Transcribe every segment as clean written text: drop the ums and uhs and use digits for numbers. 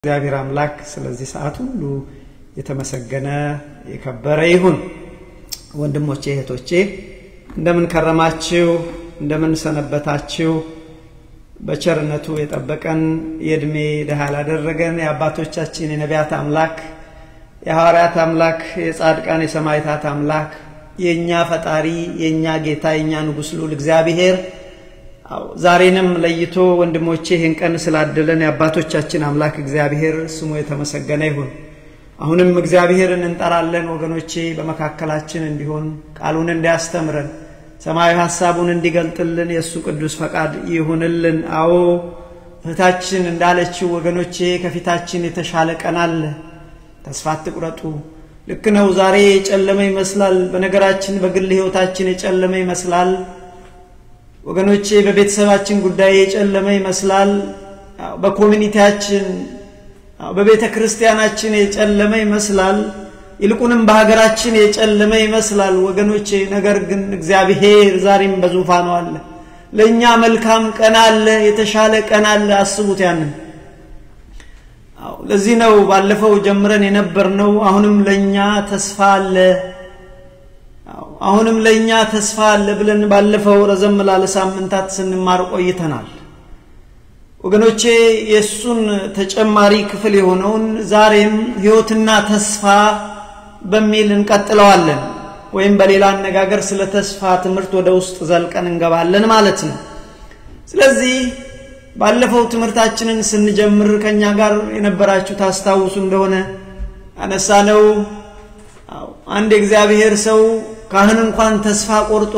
እግዚአብሔር አምላክ ስለዚህ ሰዓት ሁሉ የተመሰገነ የከበረ ይሁን። ወንድሞቼ እህቶቼ እንደምን ከረማችሁ እንደምን ሰነበታችሁ? በቸርነቱ የጠበቀን የእድሜ ደሃ ያደረገን የአባቶቻችን የነቢያት አምላክ የሐዋርያት አምላክ የጻድቃን የሰማዕታት አምላክ የኛ ፈጣሪ የኛ ጌታ የኛ ንጉስ ልዑል እግዚአብሔር ዛሬንም ለይቶ ወንድሞቼ ይህን ቀን ስላደለን የአባቶቻችን አምላክ እግዚአብሔር ስሙ የተመሰገነ ይሁን። አሁንም እግዚአብሔርን እንጠራለን ወገኖቼ በመካከላችን እንዲሆን ቃሉን እንዲያስተምረን ሰማያዊ ሐሳቡን እንዲገልጥልን የሱ ቅዱስ ፈቃድ ይሁንልን። አዎ እህታችን እንዳለችው ወገኖቼ ከፊታችን የተሻለ ቀን አለ። ተስፋ አትቁረጡ። ልክ ነው ዛሬ የጨለመ ይመስላል። በነገራችን በግል ህይወታችን የጨለመ ይመስላል ወገኖቼ። በቤተሰባችን ጉዳይ የጨለመ ይመስላል። በኮሚኒቲያችን በቤተክርስቲያናችን የጨለመ ይመስላል። ይልቁንም በሀገራችን የጨለመ ይመስላል ወገኖቼ። ነገር ግን እግዚአብሔር ዛሬም በዙፋኑ አለ። ለኛ መልካም ቀን አለ፣ የተሻለ ቀን አለ። አስቡት ያንን። ለዚህ ነው ባለፈው ጀምረን የነበርነው አሁንም ለኛ ተስፋ አለ አሁንም ለኛ ተስፋ አለ ብለን ባለፈው ረዘም ላለ ሳምንታት ስንማር ቆይተናል ወገኖቼ። የሱን ተጨማሪ ክፍል የሆነውን ዛሬም ህይወትና ተስፋ በሚል እንቀጥለዋለን ወይም በሌላ አነጋገር ስለ ተስፋ ትምህርት ወደ ውስጥ ዘልቀን እንገባለን ማለት ነው። ስለዚህ ባለፈው ትምህርታችንን ስንጀምር ከኛ ጋር የነበራችሁ ታስታውሱ እንደሆነ አነሳነው አንድ እግዚአብሔር ሰው ካህን እንኳን ተስፋ ቆርጦ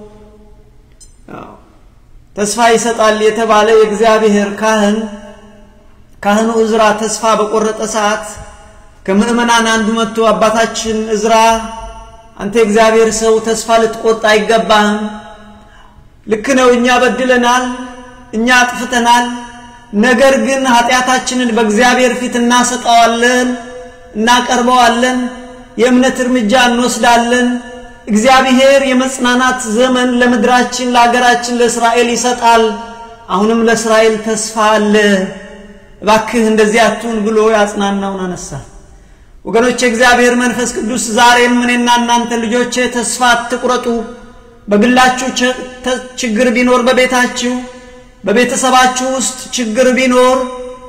ተስፋ ይሰጣል የተባለ የእግዚአብሔር ካህኑ ዕዝራ ተስፋ በቆረጠ ሰዓት ከምዕመናን አንዱ መጥቶ አባታችን ዕዝራ አንተ እግዚአብሔር ሰው ተስፋ ልትቆርጥ አይገባህም። ልክ ነው እኛ በድለናል እኛ አጥፍተናል። ነገር ግን ኃጢያታችንን በእግዚአብሔር ፊት እናሰጣዋለን እናቀርበዋለን የእምነት እርምጃ እንወስዳለን። እግዚአብሔር የመጽናናት ዘመን ለምድራችን ለሀገራችን ለእስራኤል ይሰጣል። አሁንም ለእስራኤል ተስፋ አለ እባክህ እንደዚህ አትሁን ብሎ ያጽናናውን አነሳ። ወገኖቼ እግዚአብሔር መንፈስ ቅዱስ ዛሬም እኔና እናንተ ልጆቼ ተስፋ አትቁረጡ። በግላችሁ ችግር ቢኖር በቤታችሁ በቤተሰባችሁ ውስጥ ችግር ቢኖር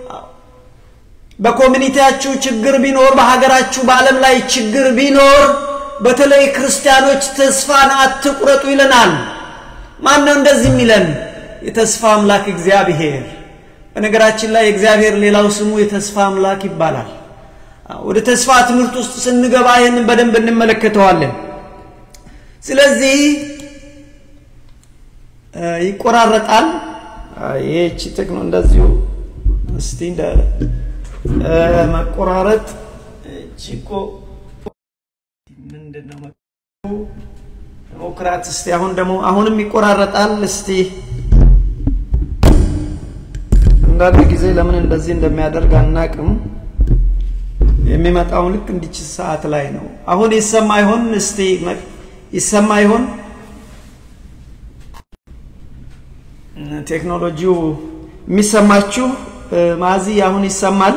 በኮሚኒቲያችሁ ችግር ቢኖር በሀገራችሁ በዓለም ላይ ችግር ቢኖር በተለይ ክርስቲያኖች ተስፋን አትቁረጡ ይለናል። ማን ነው እንደዚህ የሚለን? የተስፋ አምላክ እግዚአብሔር። በነገራችን ላይ እግዚአብሔር ሌላው ስሙ የተስፋ አምላክ ይባላል። ወደ ተስፋ ትምህርት ውስጥ ስንገባ ይሄንን በደንብ እንመለከተዋለን። ስለዚህ ይቆራረጣል ይህች ቴክኖ እንደዚሁ እስቲ እንደ መቆራረጥ ቺኮ ምንድነው ኦክራት እስቲ አሁንም ይቆራረጣል። እስቲ አንዳንድ ጊዜ ለምን እንደዚህ እንደሚያደርግ አናቅም። የሚመጣው ልክ እንዲች ሰዓት ላይ ነው። አሁን ይሰማ ይሆን? እስቲ ይሰማ ይሆን? ቴክኖሎጂው የሚሰማችሁ ማዚ አሁን ይሰማል?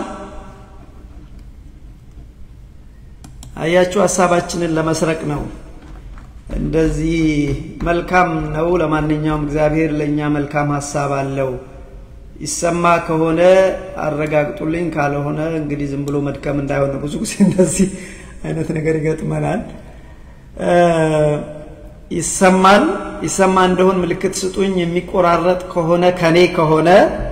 አያችሁ ሐሳባችንን ለመስረቅ ነው። እንደዚህ መልካም ነው። ለማንኛውም እግዚአብሔር ለኛ መልካም ሐሳብ አለው። ይሰማ ከሆነ አረጋግጡልኝ፣ ካልሆነ እንግዲህ ዝም ብሎ መድከም እንዳይሆን ብዙ ጊዜ እንደዚህ አይነት ነገር ይገጥመናል። ይሰማ እንደሆነ ምልክት ስጡኝ። የሚቆራረጥ ከሆነ ከኔ ከሆነ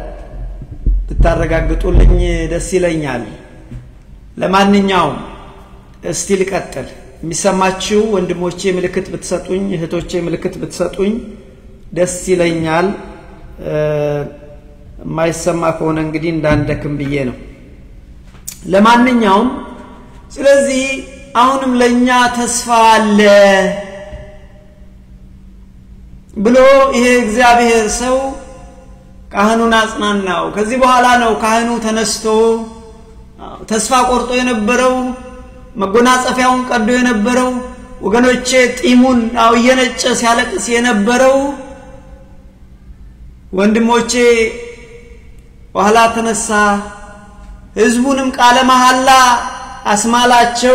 ብታረጋግጡልኝ ደስ ይለኛል። ለማንኛውም እስቲ ልቀጥል። የሚሰማችሁ ወንድሞቼ ምልክት ብትሰጡኝ እህቶቼ ምልክት ብትሰጡኝ ደስ ይለኛል። የማይሰማ ከሆነ እንግዲህ እንዳንደክም ብዬ ነው። ለማንኛውም ስለዚህ አሁንም ለኛ ተስፋ አለ ብሎ ይሄ እግዚአብሔር ሰው ካህኑን አጽናናው። ከዚህ በኋላ ነው ካህኑ ተነስቶ ተስፋ ቆርጦ የነበረው መጎናጸፊያውን ቀዶ የነበረው ወገኖቼ ጢሙን እየነጨ ሲያለቅስ የነበረው ወንድሞቼ በኋላ ተነሳ ህዝቡንም ቃለ መሐላ አስማላቸው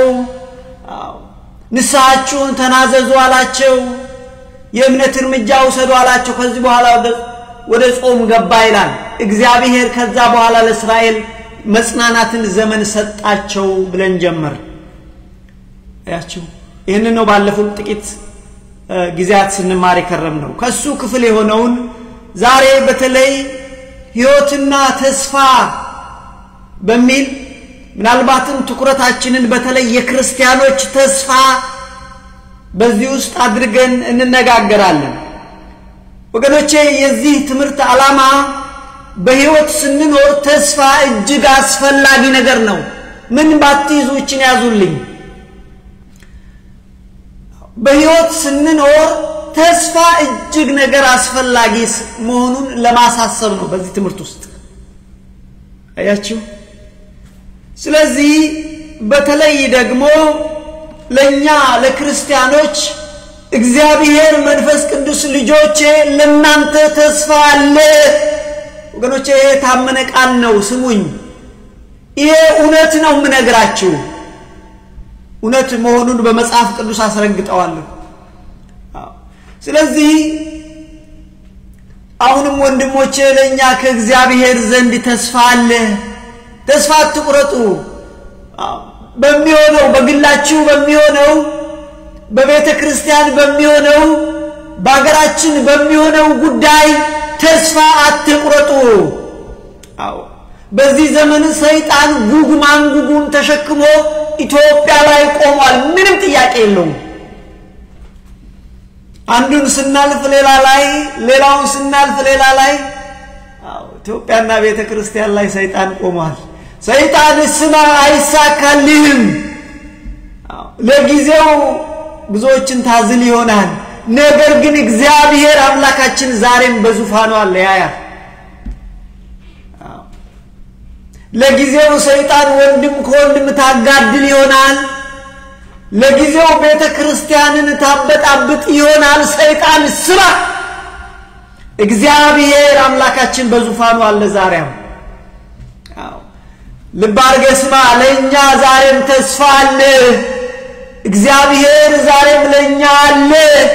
ንስሐችሁን ተናዘዙ አላቸው የእምነት እርምጃ ወሰዱ አላቸው ከዚህ በኋላ ወደ ጾም ገባ ይላል እግዚአብሔር ከዛ በኋላ ለእስራኤል መጽናናትን ዘመን ሰጣቸው ብለን ጀመር ያችሁ ይሄን ነው ባለፈው ጥቂት ጊዜያት ስንማር ከረም ነው ከሱ ክፍል የሆነውን ዛሬ በተለይ ሕይወትና ተስፋ በሚል ምናልባትም ትኩረታችንን በተለይ የክርስቲያኖች ተስፋ በዚህ ውስጥ አድርገን እንነጋገራለን ወገኖቼ የዚህ ትምህርት ዓላማ በሕይወት ስንኖር ተስፋ እጅግ አስፈላጊ ነገር ነው ምን ባትይዙችን ያዙልኝ በሕይወት ስንኖር ተስፋ እጅግ ነገር አስፈላጊ መሆኑን ለማሳሰብ ነው በዚህ ትምህርት ውስጥ አያችሁ ስለዚህ በተለይ ደግሞ ለኛ ለክርስቲያኖች እግዚአብሔር መንፈስ ቅዱስ ልጆቼ ለናንተ ተስፋ አለ ወገኖቼ ታመነ ቃል ነው ስሙኝ ይሄ እውነት ነው ምነግራችሁ እውነት መሆኑን በመጽሐፍ ቅዱስ አስረግጠዋለሁ ስለዚህ አሁንም ወንድሞቼ ለኛ ከእግዚአብሔር ዘንድ ተስፋ አለ ተስፋ አትቁረጡ በሚሆነው በግላችሁ በሚሆነው በቤተ ክርስቲያን በሚሆነው በአገራችን በሚሆነው ጉዳይ ተስፋ አትቁረጡ አዎ በዚህ ዘመን ሰይጣን ጉግ ማንጉጉን ተሸክሞ ኢትዮጵያ ላይ ቆሟል ምንም ጥያቄ የለውም አንዱን ስናልፍ ሌላ ላይ ሌላውን ስናልፍ ሌላ ላይ አዎ ኢትዮጵያና ቤተ ክርስቲያን ላይ ሰይጣን ቆሟል ሰይጣን ስማ አይሳካልህም አዎ ለጊዜው ብዙዎችን ታዝል ይሆናል ነገር ግን እግዚአብሔር አምላካችን ዛሬም በዙፋኑ አለ ያያል አዎ ለጊዜው ሰይጣን ወንድም ከወንድም ታጋድል ይሆናል ለጊዜው ቤተ ክርስቲያንን ታበጣብጥ ይሆናል ሰይጣን ስራ እግዚአብሔር አምላካችን በዙፋኑ አለ ዛሬም አዎ ልባርገስማ ለኛ ዛሬም ተስፋ አለ እግዚአብሔር ዛሬም ለኛ አለ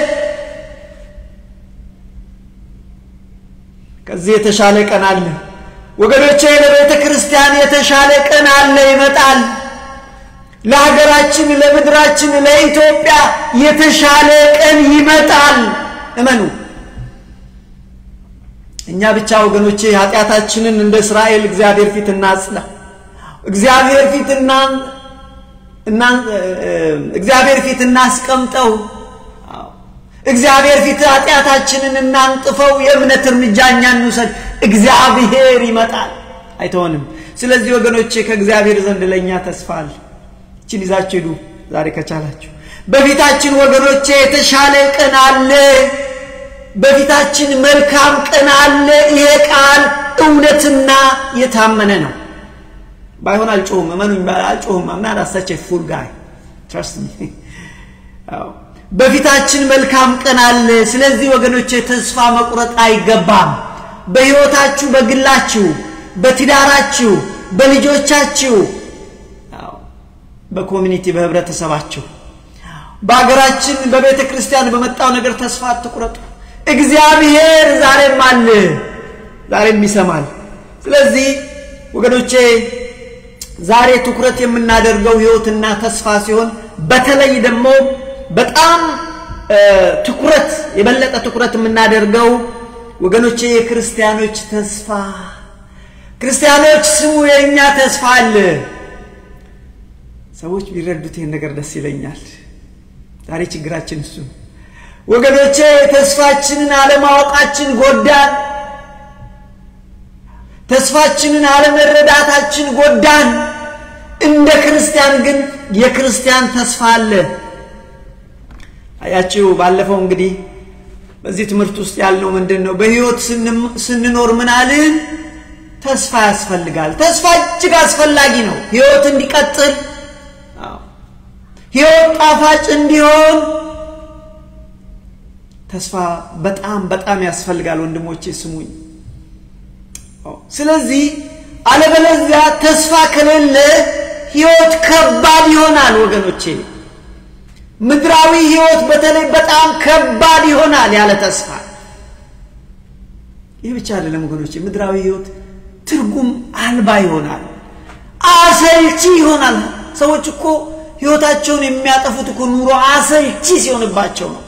ከዚህ የተሻለ ቀን አለ ወገኖቼ ለቤተ ክርስቲያን የተሻለ ቀን አለ ይመጣል ለሀገራችን ለምድራችን ለኢትዮጵያ የተሻለ ቀን ይመጣል እመኑ እኛ ብቻ ወገኖቼ ኃጢያታችንን እንደ እስራኤል እግዚአብሔር ፊት እናጽና እግዚአብሔር ፊት እናስቀምጠው እግዚአብሔር ፊት ኃጢያታችንን እናንጥፈው የእምነት እርምጃኛ እንውሰድ እግዚአብሔር ይመጣል አይተውንም ስለዚህ ወገኖቼ ከእግዚአብሔር ዘንድ ለኛ ተስፋ አለ እቺን ይዛችሁ ሄዱ ዛሬ ከቻላችሁ በፊታችን ወገኖቼ የተሻለ ቀን አለ በፊታችን መልካም ቀን አለ ይሄ ቃል እውነትና የታመነ ነው ባይሆን አልጮህም እመኑኝ አልጮህም I'm not such a fool guy trust me በፊታችን መልካም ቀን አለ ስለዚህ ወገኖቼ ተስፋ መቁረጥ አይገባም በሕይወታችሁ በግላችሁ በትዳራችሁ በልጆቻችሁ በኮሚኒቲ በህብረተሰባችሁ በአገራችን በቤተ ክርስቲያን በመጣው ነገር ተስፋ አትቁረጡ እግዚአብሔር ዛሬም አለ ዛሬም ይሰማል ስለዚህ ወገኖቼ ዛሬ ትኩረት የምናደርገው ሕይወትና ተስፋ ሲሆን በተለይ ደግሞ በጣም ትኩረት የበለጠ ትኩረት የምናደርገው ወገኖቼ የክርስቲያኖች ተስፋ ክርስቲያኖች ስሙ የኛ ተስፋ አለ ሰዎች ቢረዱት ይሄን ነገር ደስ ይለኛል ዛሬ ችግራችን እሱ ወገኖቼ ተስፋችንን አለማወቃችን ጎዳን ተስፋችንን አለመረዳታችን ጎዳን እንደ ክርስቲያን ግን የክርስቲያን ተስፋ አለ አያችሁ ባለፈው እንግዲህ በዚህ ትምህርት ውስጥ ያለው ምንድነው በሕይወት ስንኖር ምን አለን ተስፋ ያስፈልጋል ተስፋ እጅግ አስፈላጊ ነው ሕይወት እንዲቀጥል ሕይወት ጣፋጭ እንዲሆን ተስፋ በጣም ያስፈልጋል ወንድሞቼ ስሙኝ ስለዚህ አለበለዚያ ተስፋ ከሌለ ሕይወት ከባድ ይሆናል ወገኖቼ ምድራዊ ሕይወት በተለይ በጣም ከባድ ይሆናል ያለ ተስፋ ይህ ብቻ አይደለም ወገኖቼ ምድራዊ ሕይወት ትርጉም አልባ ይሆናል አሰልቺ ይሆናል ሰዎች እኮ ሕይወታቸውን የሚያጠፉት እኮ ኑሮ አሰልቺ ሲሆንባቸው ነው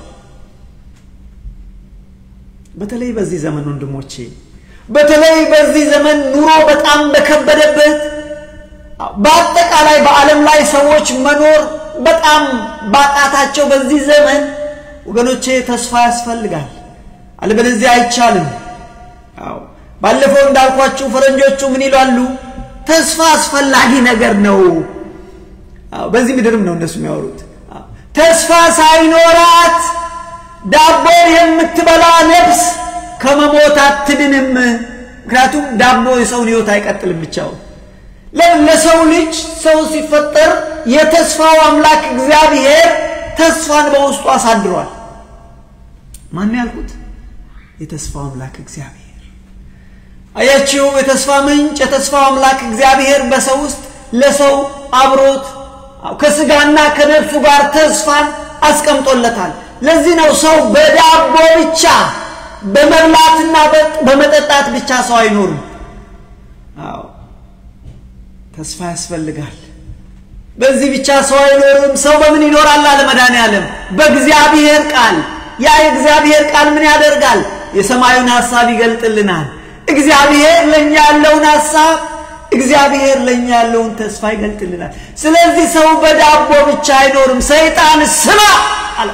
በተለይ በዚህ ዘመን ወንድሞቼ በተለይ በዚህ ዘመን ኑሮ በጣም በከበደበት በአጠቃላይ በዓለም ላይ ሰዎች መኖር በጣም ባጣታቸው በዚህ ዘመን ወገኖቼ ተስፋ ያስፈልጋል አለበለዚያ አይቻልም አዎ ባለፈው እንዳልኳችሁ ፈረንጆቹ ምን ይላሉ ተስፋ አስፈላጊ ነገር ነው አዎ በዚህ ምድርም ነው እነሱ የሚያወሩት ተስፋ ሳይኖራት ዳቦ የምትበላ ነፍስ ከመሞት አትድንም ምክንያቱም ዳቦ የሰውን ሕይወት አይቀጥልም ብቻው ለሰው ልጅ ሰው ሲፈጠር የተስፋው አምላክ እግዚአብሔር ተስፋን በውስጡ አሳድሯል ማን ያልኩት የተስፋው አምላክ እግዚአብሔር አያችሁ የተስፋ ምንጭ የተስፋው አምላክ እግዚአብሔር በሰው ውስጥ ለሰው አብሮት ከስጋና ከነፍሱ ጋር ተስፋን አስቀምጦለታል ለዚህ ነው ሰው በዳቦ ብቻ በመብላትና በመጠጣት ብቻ ሰው አይኖርም አዎ ተስፋ ያስፈልጋል በዚህ ብቻ ሰው አይኖርም ሰው በምን ይኖራል አለ መድኃኒዓለም በእግዚአብሔር ቃል ያ የእግዚአብሔር ቃል ምን ያደርጋል የሰማዩን ሐሳብ ይገልጥልናል እግዚአብሔር ለኛ ያለውን ሐሳብ እግዚአብሔር ለኛ ያለውን ተስፋ ይገልጥልናል ስለዚህ ሰው በዳቦ ብቻ አይኖርም ሰይጣን ስማ አለ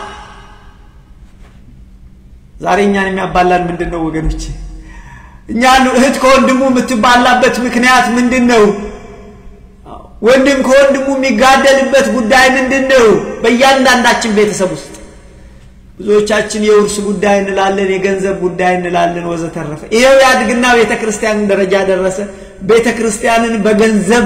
ዛሬኛን የሚያባላን ምንድነው ወገኖቼ እኛን እህት ከወንድሙ የምትባላበት ምክንያት ምንድነው ወንድም ከወንድሙ የሚጋደልበት ጉዳይ ምንድነው በእያንዳንዳችን ቤተሰብ ውስጥ ብዙዎቻችን የውርስ ጉዳይ እንላለን የገንዘብ ጉዳይ እንላለን ወዘተረፈ ይሄው ያድግና ቤተክርስቲያን ደረጃ ደረሰ ቤተክርስቲያንን በገንዘብ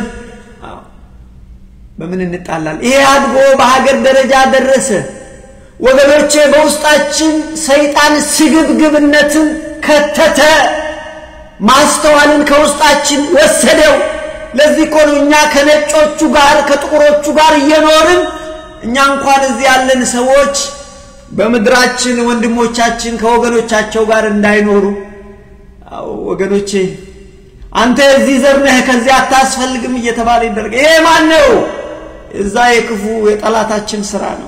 በምን እንጣላለን ይሄ አድጎ በሀገር ደረጃ ደረሰ ወገኖቼ በውስጣችን ሰይጣን ስግብግብነትን ከተተ ማስተዋልን ከውስጣችን ወሰደው ለዚህ እኮ ነው እኛ ከነጮቹ ጋር ከጥቁሮቹ ጋር እየኖርን እኛ እንኳን እዚህ ያለን ሰዎች በመድራችን ወንድሞቻችን ከወገኖቻቸው ጋር እንዳይኖሩ ወገኖቼ አንተ እዚህ ዘርነህ ከዚህ አታስፈልግም እየተባለ ይደረግ ይሄ ማን ነው እዛ የክፉ የጠላታችን ሥራ ነው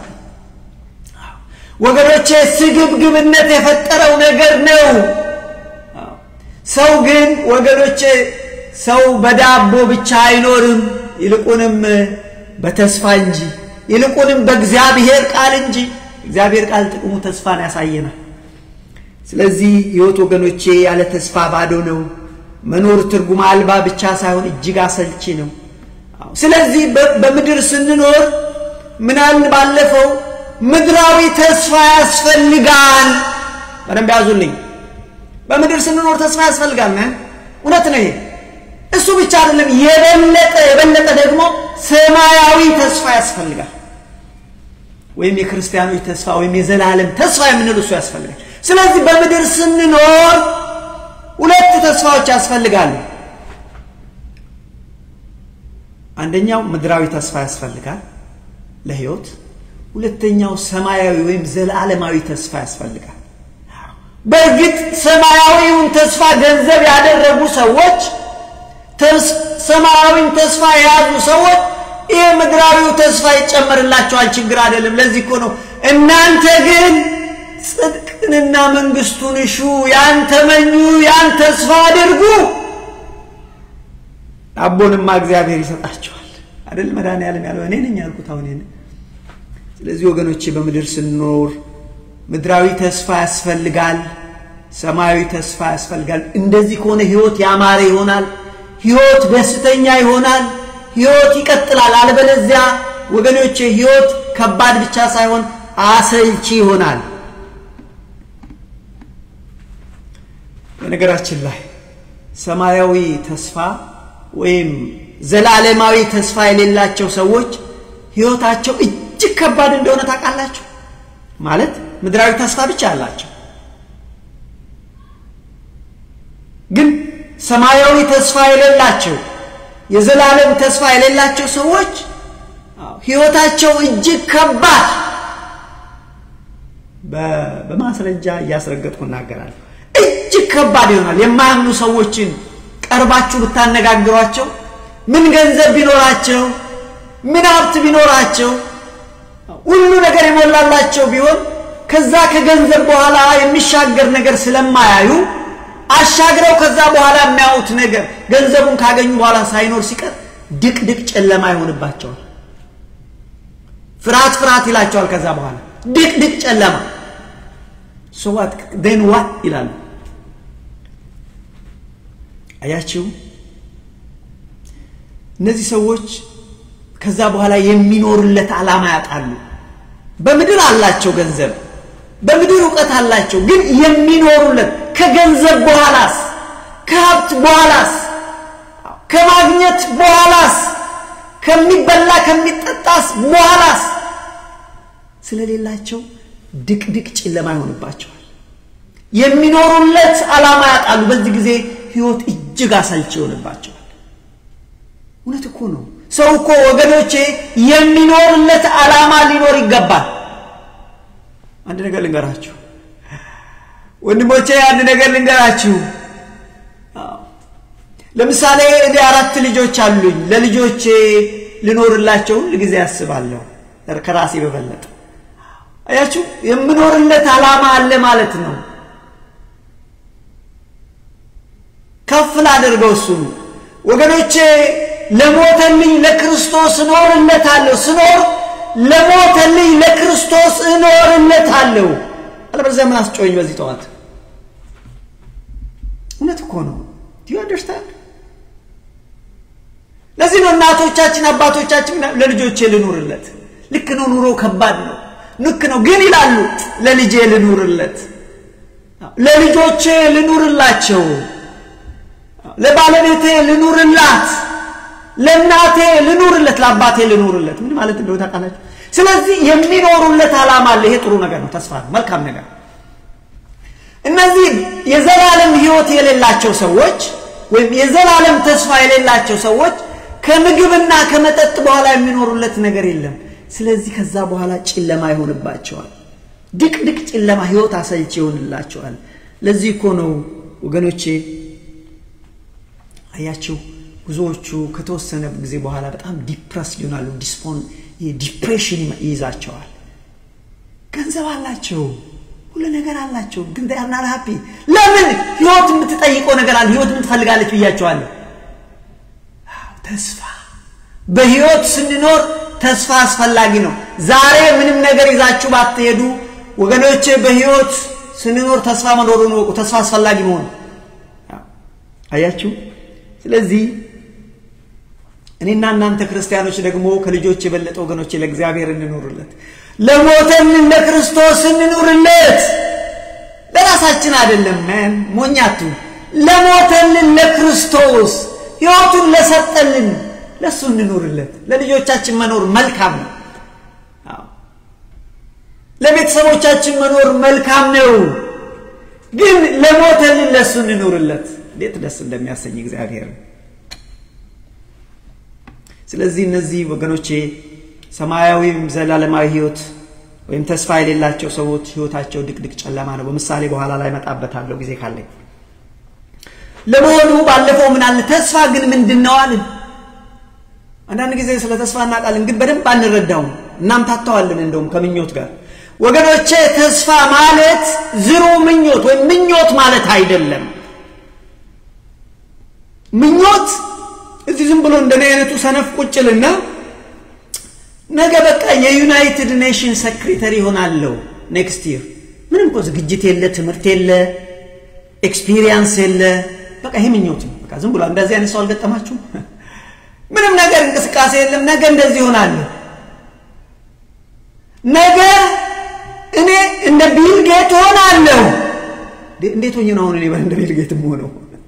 ወገኖቼ ስግብግብነት የፈጠረው ነገር ነው ሰው ግን ወገኖቼ ሰው በዳቦ ብቻ አይኖርም ይልቁንም በተስፋ እንጂ ይልቁንም በእግዚአብሔር ቃል እንጂ እግዚአብሔር ቃል ጥቅሙ ተስፋን ያሳየናል ስለዚህ ሕይወት ወገኖቼ ያለ ተስፋ ባዶ ነው መኖር ትርጉም አልባ ብቻ ሳይሆን እጅግ አሰልቺ ነው ስለዚህ በምድር ስንኖር ምናል ባለፈው ምድራዊ ተስፋ ያስፈልጋል በደንብ ያዙልኝ በምድር ስንኖር ተስፋ ያስፈልጋል እውነት ነው እሱ ብቻ አይደለም የበለጠ ደግሞ ሰማያዊ ተስፋ ያስፈልጋል ወይም የክርስቲያኖች ተስፋ ወይም የዘላለም ተስፋ የምንለው እሱ ያስፈልጋል ስለዚህ በምድር ስንኖር ሁለት ተስፋዎች ያስፈልጋሉ አንደኛው ምድራዊ ተስፋ ያስፈልጋል ለሕይወት ሁለተኛው ሰማያዊ ወይም ዘላለማዊ ተስፋ ያስፈልጋል በእርግጥ ሰማያዊውን ተስፋ ገንዘብ ያደረጉ ሰዎች ሰማያዊውን ተስፋ የያዙ ሰዎች ይሄ ምድራዊው ተስፋ ይጨመርላቸዋል ችግር አይደለም ለዚህ እኮ ነው እናንተ ግን ጽድቅንና መንግስቱን እሹ ያን ተመኙ ያን ተስፋ አድርጉ አቦንማ እግዚአብሔር ይሰጣቸዋል አይደል መድኃኒዓለም ያለው እኔ ነኝ ያልኩት አሁን እኔ ስለዚህ ወገኖቼ በምድር ስንኖር ምድራዊ ተስፋ ያስፈልጋል ሰማያዊ ተስፋ ያስፈልጋል እንደዚህ ከሆነ ሕይወት ያማረ ይሆናል ሕይወት ደስተኛ ይሆናል ሕይወት ይቀጥላል አለበለዚያ ወገኖቼ ሕይወት ከባድ ብቻ ሳይሆን አሰልቺ ይሆናል በነገራችን ላይ ሰማያዊ ተስፋ ወይም ዘላለማዊ ተስፋ የሌላቸው ሰዎች ሕይወታቸው እጅግ ከባድ እንደሆነ ታውቃላችሁ ማለት ምድራዊ ተስፋ ብቻ አላቸው ግን ሰማያዊ ተስፋ የሌላቸው የዘላለም ተስፋ የሌላቸው ሰዎች ሕይወታቸው እጅግ ከባድ በማስረጃ ያስረገጥኩ እናገራለሁ እጅግ ከባድ ይሆናል የማያምኑ ሰዎችን ቀርባችሁ ብታነጋግሯቸው ምን ገንዘብ ቢኖራቸው ምን ሀብት ቢኖራቸው ሁሉ ነገር ይሞላላቸው ቢሆን ከዛ ከገንዘብ በኋላ የሚሻገር ነገር ስለማያዩ አሻግረው ከዛ በኋላ የሚያዩት ነገር ገንዘቡን ካገኙ በኋላ ሳይኖር ሲቀር ድቅድቅ ጨለማ ይሆንባቸዋል ፍርሃት ይላቸዋል ከዛ በኋላ ድቅድቅ ጨለማ so what then what ይላሉ አያችሁ እነዚህ ሰዎች ከዛ በኋላ የሚኖርለት ዓላማ ያጣሉ በምድር አላቸው ገንዘብ በምድር ዕውቀት አላቸው ግን የሚኖሩለት ከገንዘብ በኋላስ ከሀብት በኋላስ ከማግኘት በኋላስ ከሚበላ ከሚጠጣስ በኋላስ ስለሌላቸው ድቅድቅ ጨለማ ይሆንባቸዋል የሚኖሩለት ዓላማ ያጣሉ በዚህ ጊዜ ሕይወት እጅግ አሰልቺ ይሆንባቸዋል እውነት እኮ ነው ሰው እኮ ወገኖቼ የሚኖርለት ዓላማ ሊኖር ይገባል አንድ ነገር ልንገራችሁ ወንድሞቼ አንድ ነገር ልንገራችሁ ለምሳሌ እኔ 4 ልጆች አሉኝ ለልጆቼ ልኖርላቸው ሁሉ ጊዜ ያስባለሁ ከራሴ በበለጠ አያችሁ የምኖርለት ዓላማ አለ ማለት ነው ከፍላ አድርገው እሱ ወገኖቼ ለሞተልኝ ለክርስቶስ እኖርለታለሁ ስኖር ለሞተልኝ ለክርስቶስ እኖርለታለሁ አለበለዚያ ምን አስጮኝ በዚህ ጠዋት እውነት እኮ ነው do you understand ለዚህ ነው እናቶቻችን አባቶቻችን ለልጆቼ ልኖርለት ልክ ነው ኑሮ ከባድ ነው ልክ ነው ግን ይላሉ ለልጄ ልኖርለት ለልጆቼ ልኖርላቸው ለባለቤቴ ልኖርላት ለናቴ ልኖርለት ለአባቴ ልኖርለት ምን ማለት እንደሆነ ታውቃላችሁ ስለዚህ የሚኖሩለት ዓላማ አለ ይሄ ጥሩ ነገር ነው ተስፋ ነው መልካም ነገር እነዚህ የዘላለም ሕይወት የሌላቸው ሰዎች ወይም የዘላለም ተስፋ የሌላቸው ሰዎች ከምግብና ከመጠጥ በኋላ የሚኖሩለት ነገር የለም ስለዚህ ከዛ በኋላ ጨለማ ይሆንባቸዋል ድቅድቅ ጨለማ ሕይወት አሰልቺ ይሆንላቸዋል ለዚህ እኮ ነው ወገኖቼ አያችሁ ብዙዎቹ ከተወሰነ ጊዜ በኋላ በጣም ዲፕረስ ይሆናሉ ዲፕሬሽን ይይዛቸዋል ገንዘብ አላቸው ሁሉ ነገር አላቸው ግን they are not happy ለምን ሕይወት የምትጠይቀው ነገር አለ ሕይወት የምትፈልጋለች ብያቸዋለሁ ተስፋ በሕይወት ስንኖር ተስፋ አስፈላጊ ነው ዛሬ ምንም ነገር ይዛችሁ ባትሄዱ ወገኖቼ በሕይወት ስንኖር ተስፋ መኖሩን ወቁ ተስፋ አስፈላጊ መሆኑ አያችሁ ስለዚህ እኔና እናንተ ክርስቲያኖች ደግሞ ከልጆች የበለጠ ወገኖቼ ለእግዚአብሔር እንኖርለት ለሞተልን ለክርስቶስ እንኖርለት ለራሳችን አይደለም ሞኛቱ ለሞተልን ለክርስቶስ ሕይወቱን ለሰጠልን ለሱ እንኖርለት ለልጆቻችን መኖር መልካም ነው ለቤተሰቦቻችን መኖር መልካም ነው ግን ለሞተልን ለሱ እንኖርለት እንዴት ደስ እንደሚያሰኝ እግዚአብሔር ስለዚህ እነዚህ ወገኖቼ ሰማያዊም ዘላለማዊ ሕይወት ወይም ተስፋ የሌላቸው ሰዎች ሕይወታቸው ድቅድቅ ጨለማ ነው በምሳሌ በኋላ ላይ መጣበታለሁ ጊዜ ካለኝ ለሞሉ ባለፈው ምን አለ ተስፋ ግን ምንድነው አለ አንዳንድ ጊዜ ስለ ተስፋ እናቃለን ግን በደንብ አንረዳው እናምታታዋለን እንደውም ከምኞት ጋር ወገኖቼ ተስፋ ማለት ዝሩ ምኞት ወይ ምኞት ማለት አይደለም ምኞት እዚህ ዝም ብሎ እንደኔ አይነቱ ሰነፍ ቁጭልና ነገ በቃ የዩናይትድ ኔሽንስ ሴክሬታሪ ሆናለሁ ኔክስት ይር ምንም እኮ ዝግጅት የለ ትምህርት የለ ኤክስፒሪየንስ የለ በቃ ይሄ ምኞት ነው በቃ ዝም ብሎ እንደዚህ አይነት ሰው አልገጠማችሁ ምንም ነገር እንቅስቃሴ የለም ነገ እንደዚህ ሆናለሁ ነገ እኔ እንደ ቢል ጌት ሆናለሁ እንዴት ሆኜ ነው እኔ እንደ ቢል ጌት ሆነው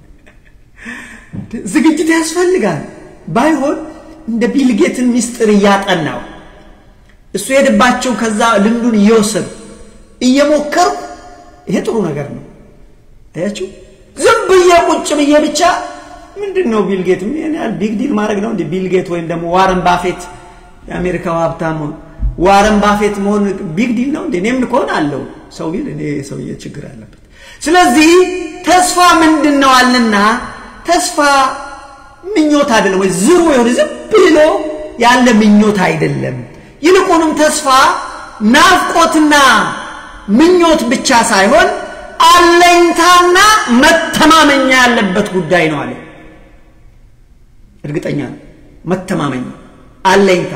ዝግጅት ያስፈልጋል ባይሆን እንደ ቢል ጌትን ሚስጥር ያጠናው እሱ የደባቸው ከዛ ልምዱን እየወሰዱ እየሞከሩ ይሄ ጥሩ ነገር ነው አያችሁ ዝም ብዬ ቁጭ ብዬ ብቻ ምንድነው ቢል ጌት ምን ያህል ቢግ ዲል ማድረግ ነው እንዴ ቢል ጌት ወይም ደግሞ ዋረን ባፌት የአሜሪካው ሀብታም ዋረን ባፌት መሆን ቢግ ዲል ነው እንዴ እኔም ልኮን አለው ሰው ቢል እኔ ሰውዬ ችግር አለበት ስለዚህ ተስፋ ምንድነው አለና ተስፋ ምኞት አይደለም ወይ ዝሩ ይሁን ዝም ብሎ ያለ ምኞት አይደለም ይልቁንም ተስፋ ናፍቆትና ምኞት ብቻ ሳይሆን አለኝታና መተማመኛ ያለበት ጉዳይ ነው አለ እርግጠኛ መተማመኛ አለኝታ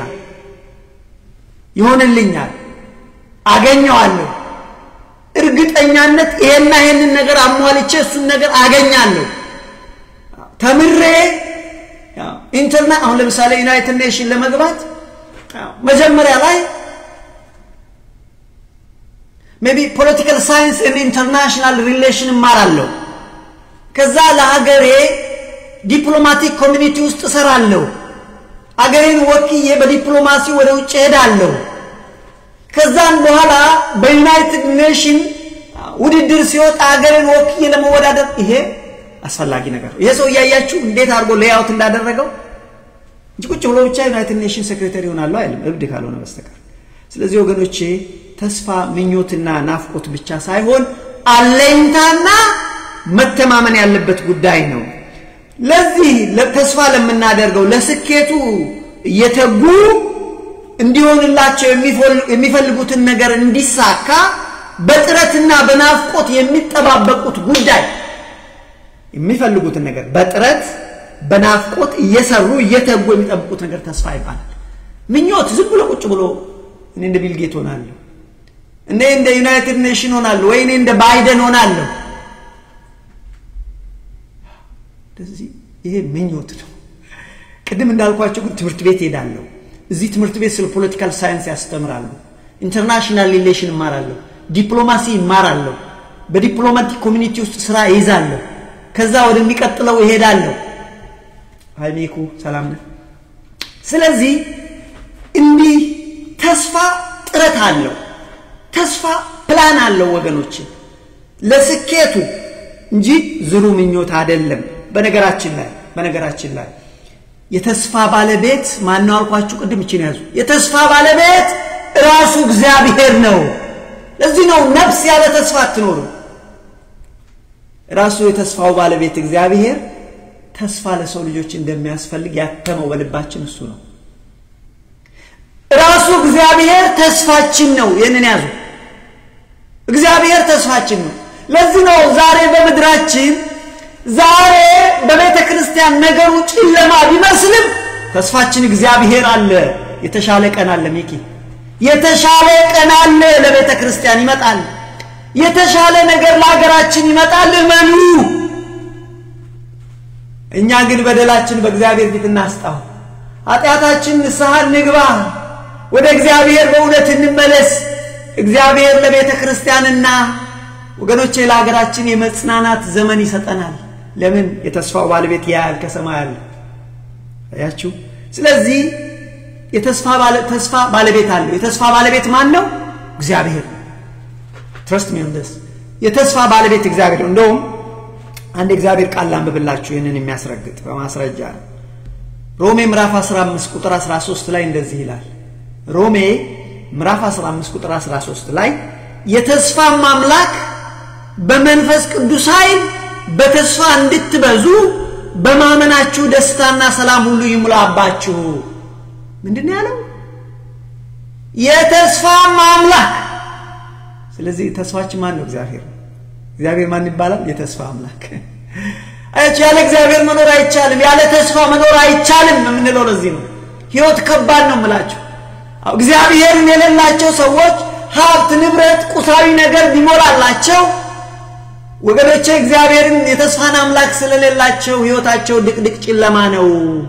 ይሆንልኛል አገኘዋለሁ እርግጠኛነት ይሄንን ነገር አሟልቼ እሱን ነገር አገኛለሁ ተምሬ ኢንተርኔት አሁን ለምሳሌ ዩናይትድ ኔሽን ለመግባት መጀመሪያ ላይ maybe political science and international relation ማራለሁ ከዛ ለሀገሬ ዲፕሎማቲክ ኮሚኒቲ ውስጥ ሰራለሁ አገሬን ወክዬ በዲፕሎማሲ ወደ ውጭ ሄዳለሁ ከዛን በኋላ በዩናይትድ ኔሽን ውድድር ሲወጣ አገሬን ወክዬ ለመወዳደር ይሄ አስፈላጊ ነገር ይሄ ሰው ያያችሁ እንዴት አድርጎ ሌያውት እንዳደረገው ቁጭ ብሎ ብቻ ዩናይትድ ኔሽን ሴክሬታሪ ሆናለሁ አይልም እብድ ካልሆነ በስተቀር ስለዚህ ወገኖቼ ተስፋ ምኞትና ናፍቆት ብቻ ሳይሆን አለኝታና መተማመን ያለበት ጉዳይ ነው ለዚህ ለተስፋ ለምናደርገው ለስኬቱ የተጉ እንዲሆንላቸው የሚፈልጉትን ነገር እንዲሳካ በጥረትና በናፍቆት የሚጠባበቁት ጉዳይ የሚፈልጉትን ነገር በጥረት በናፍቆት እየሰሩ እየተጉ የሚጠብቁት ነገር ተስፋ ይባላል ምኞት ዝም ብሎ ቁጭ ብሎ እኔ እንደ ቢል ጌት ሆናለሁ እኔ እንደ ዩናይትድ ኔሽን ሆናለሁ ወይ እኔ እንደ ባይደን ሆናለሁ ስለዚህ ይሄ ምኞት ነው ቅድም እንዳልኳችሁ ትምህርት ቤት ሄዳለሁ እዚህ ትምህርት ቤት ስለ ፖለቲካል ሳይንስ ያስተምራሉ ኢንተርናሽናል ሪሌሽን ማራለሁ ዲፕሎማሲ ማራለሁ በዲፕሎማቲክ ኮሚኒቲ ውስጥ ስራ ይዛለሁ ከዛ ወደሚቀጥለው ይሄዳለሁ አይሜኩ ሰላም ነህ ስለዚህ እንዲህ ተስፋ ጥረት አለው ተስፋ ፕላን አለው ወገኖች ለስኬቱ እንጂ ዝሩ ምኞት አይደለም በነገራችን ላይ የተስፋ ባለቤት ማን ነው አልኳችሁ ቅድም እቺን ያዙ የተስፋ ባለቤት ራሱ እግዚአብሔር ነው ለዚህ ነው ነፍስ ያለ ተስፋ አትኖር ራሱ የተስፋው ባለቤት እግዚአብሔር ተስፋ ለሰው ልጆች እንደሚያስፈልግ ያተመው በልባችን እሱ ነው ራሱ እግዚአብሔር ተስፋችን ነው የነን ያዙ እግዚአብሔር ተስፋችን ነው ለዚህ ነው ዛሬ በመድራችን ዛሬ በቤተ ክርስቲያን ነገሩ ጨለማ ቢመስልም ተስፋችን እግዚአብሔር አለ የተሻለ ቀን አለ ሚኪ የተሻለ ቀን አለ ለቤተ ክርስቲያን ይመጣል የተሻለ ነገር ለሀገራችን ይመጣል እመኑ እኛ ግን በደላችን በእግዚአብሔር ፊት እናስጣው ኃጢያታችን ንስሐ ንግባ ወደ እግዚአብሔር በእውነት እንመለስ እግዚአብሔር ለቤተ ክርስቲያንና ወገኖቼ ለሀገራችን የመጽናናት ዘመን ይሰጠናል ለምን የተስፋው ባለቤት ያያል ከሰማይ አለ አያችሁ ስለዚህ የተስፋ ባለቤት አለ የተስፋ ባለቤት ማን ነው እግዚአብሔር trust me on this የተስፋ ባለቤት እግዚአብሔር እንደውም አንድ እግዚአብሔር ቃል አንብብላችሁ ይሄንን የሚያስረግጥ በማስረጃ ሮሜ ምዕራፍ 15 ቁጥር 13 ላይ እንደዚህ ይላል ሮሜ ምዕራፍ 15 ቁጥር 13 ላይ የተስፋ አምላክ በመንፈስ ቅዱስ ኃይል በተስፋ እንድትበዙ በማመናችሁ ደስታና ሰላም ሁሉ ይሙላባችሁ ምንድነው ያለው የተስፋ አምላክ ስለዚህ ተስፋችን ማን ነው እግዚአብሔር ማን ይባላል የተስፋ አምላክ ያለ እግዚአብሔር መኖር አይቻልም ያለ ተስፋ መኖር አይቻልም ምንለው ለዚህ ነው ህይወት ከባድ ነው ማለት እግዚአብሔርን የሌላቸው ሰዎች ሀብት ንብረት ቁሳዊ ነገር ቢሞላላቸው ወገኖቼ እግዚአብሔርን የተስፋን አምላክ ስለሌላቸው ህይወታቸው ድቅድቅ ጨለማ ነው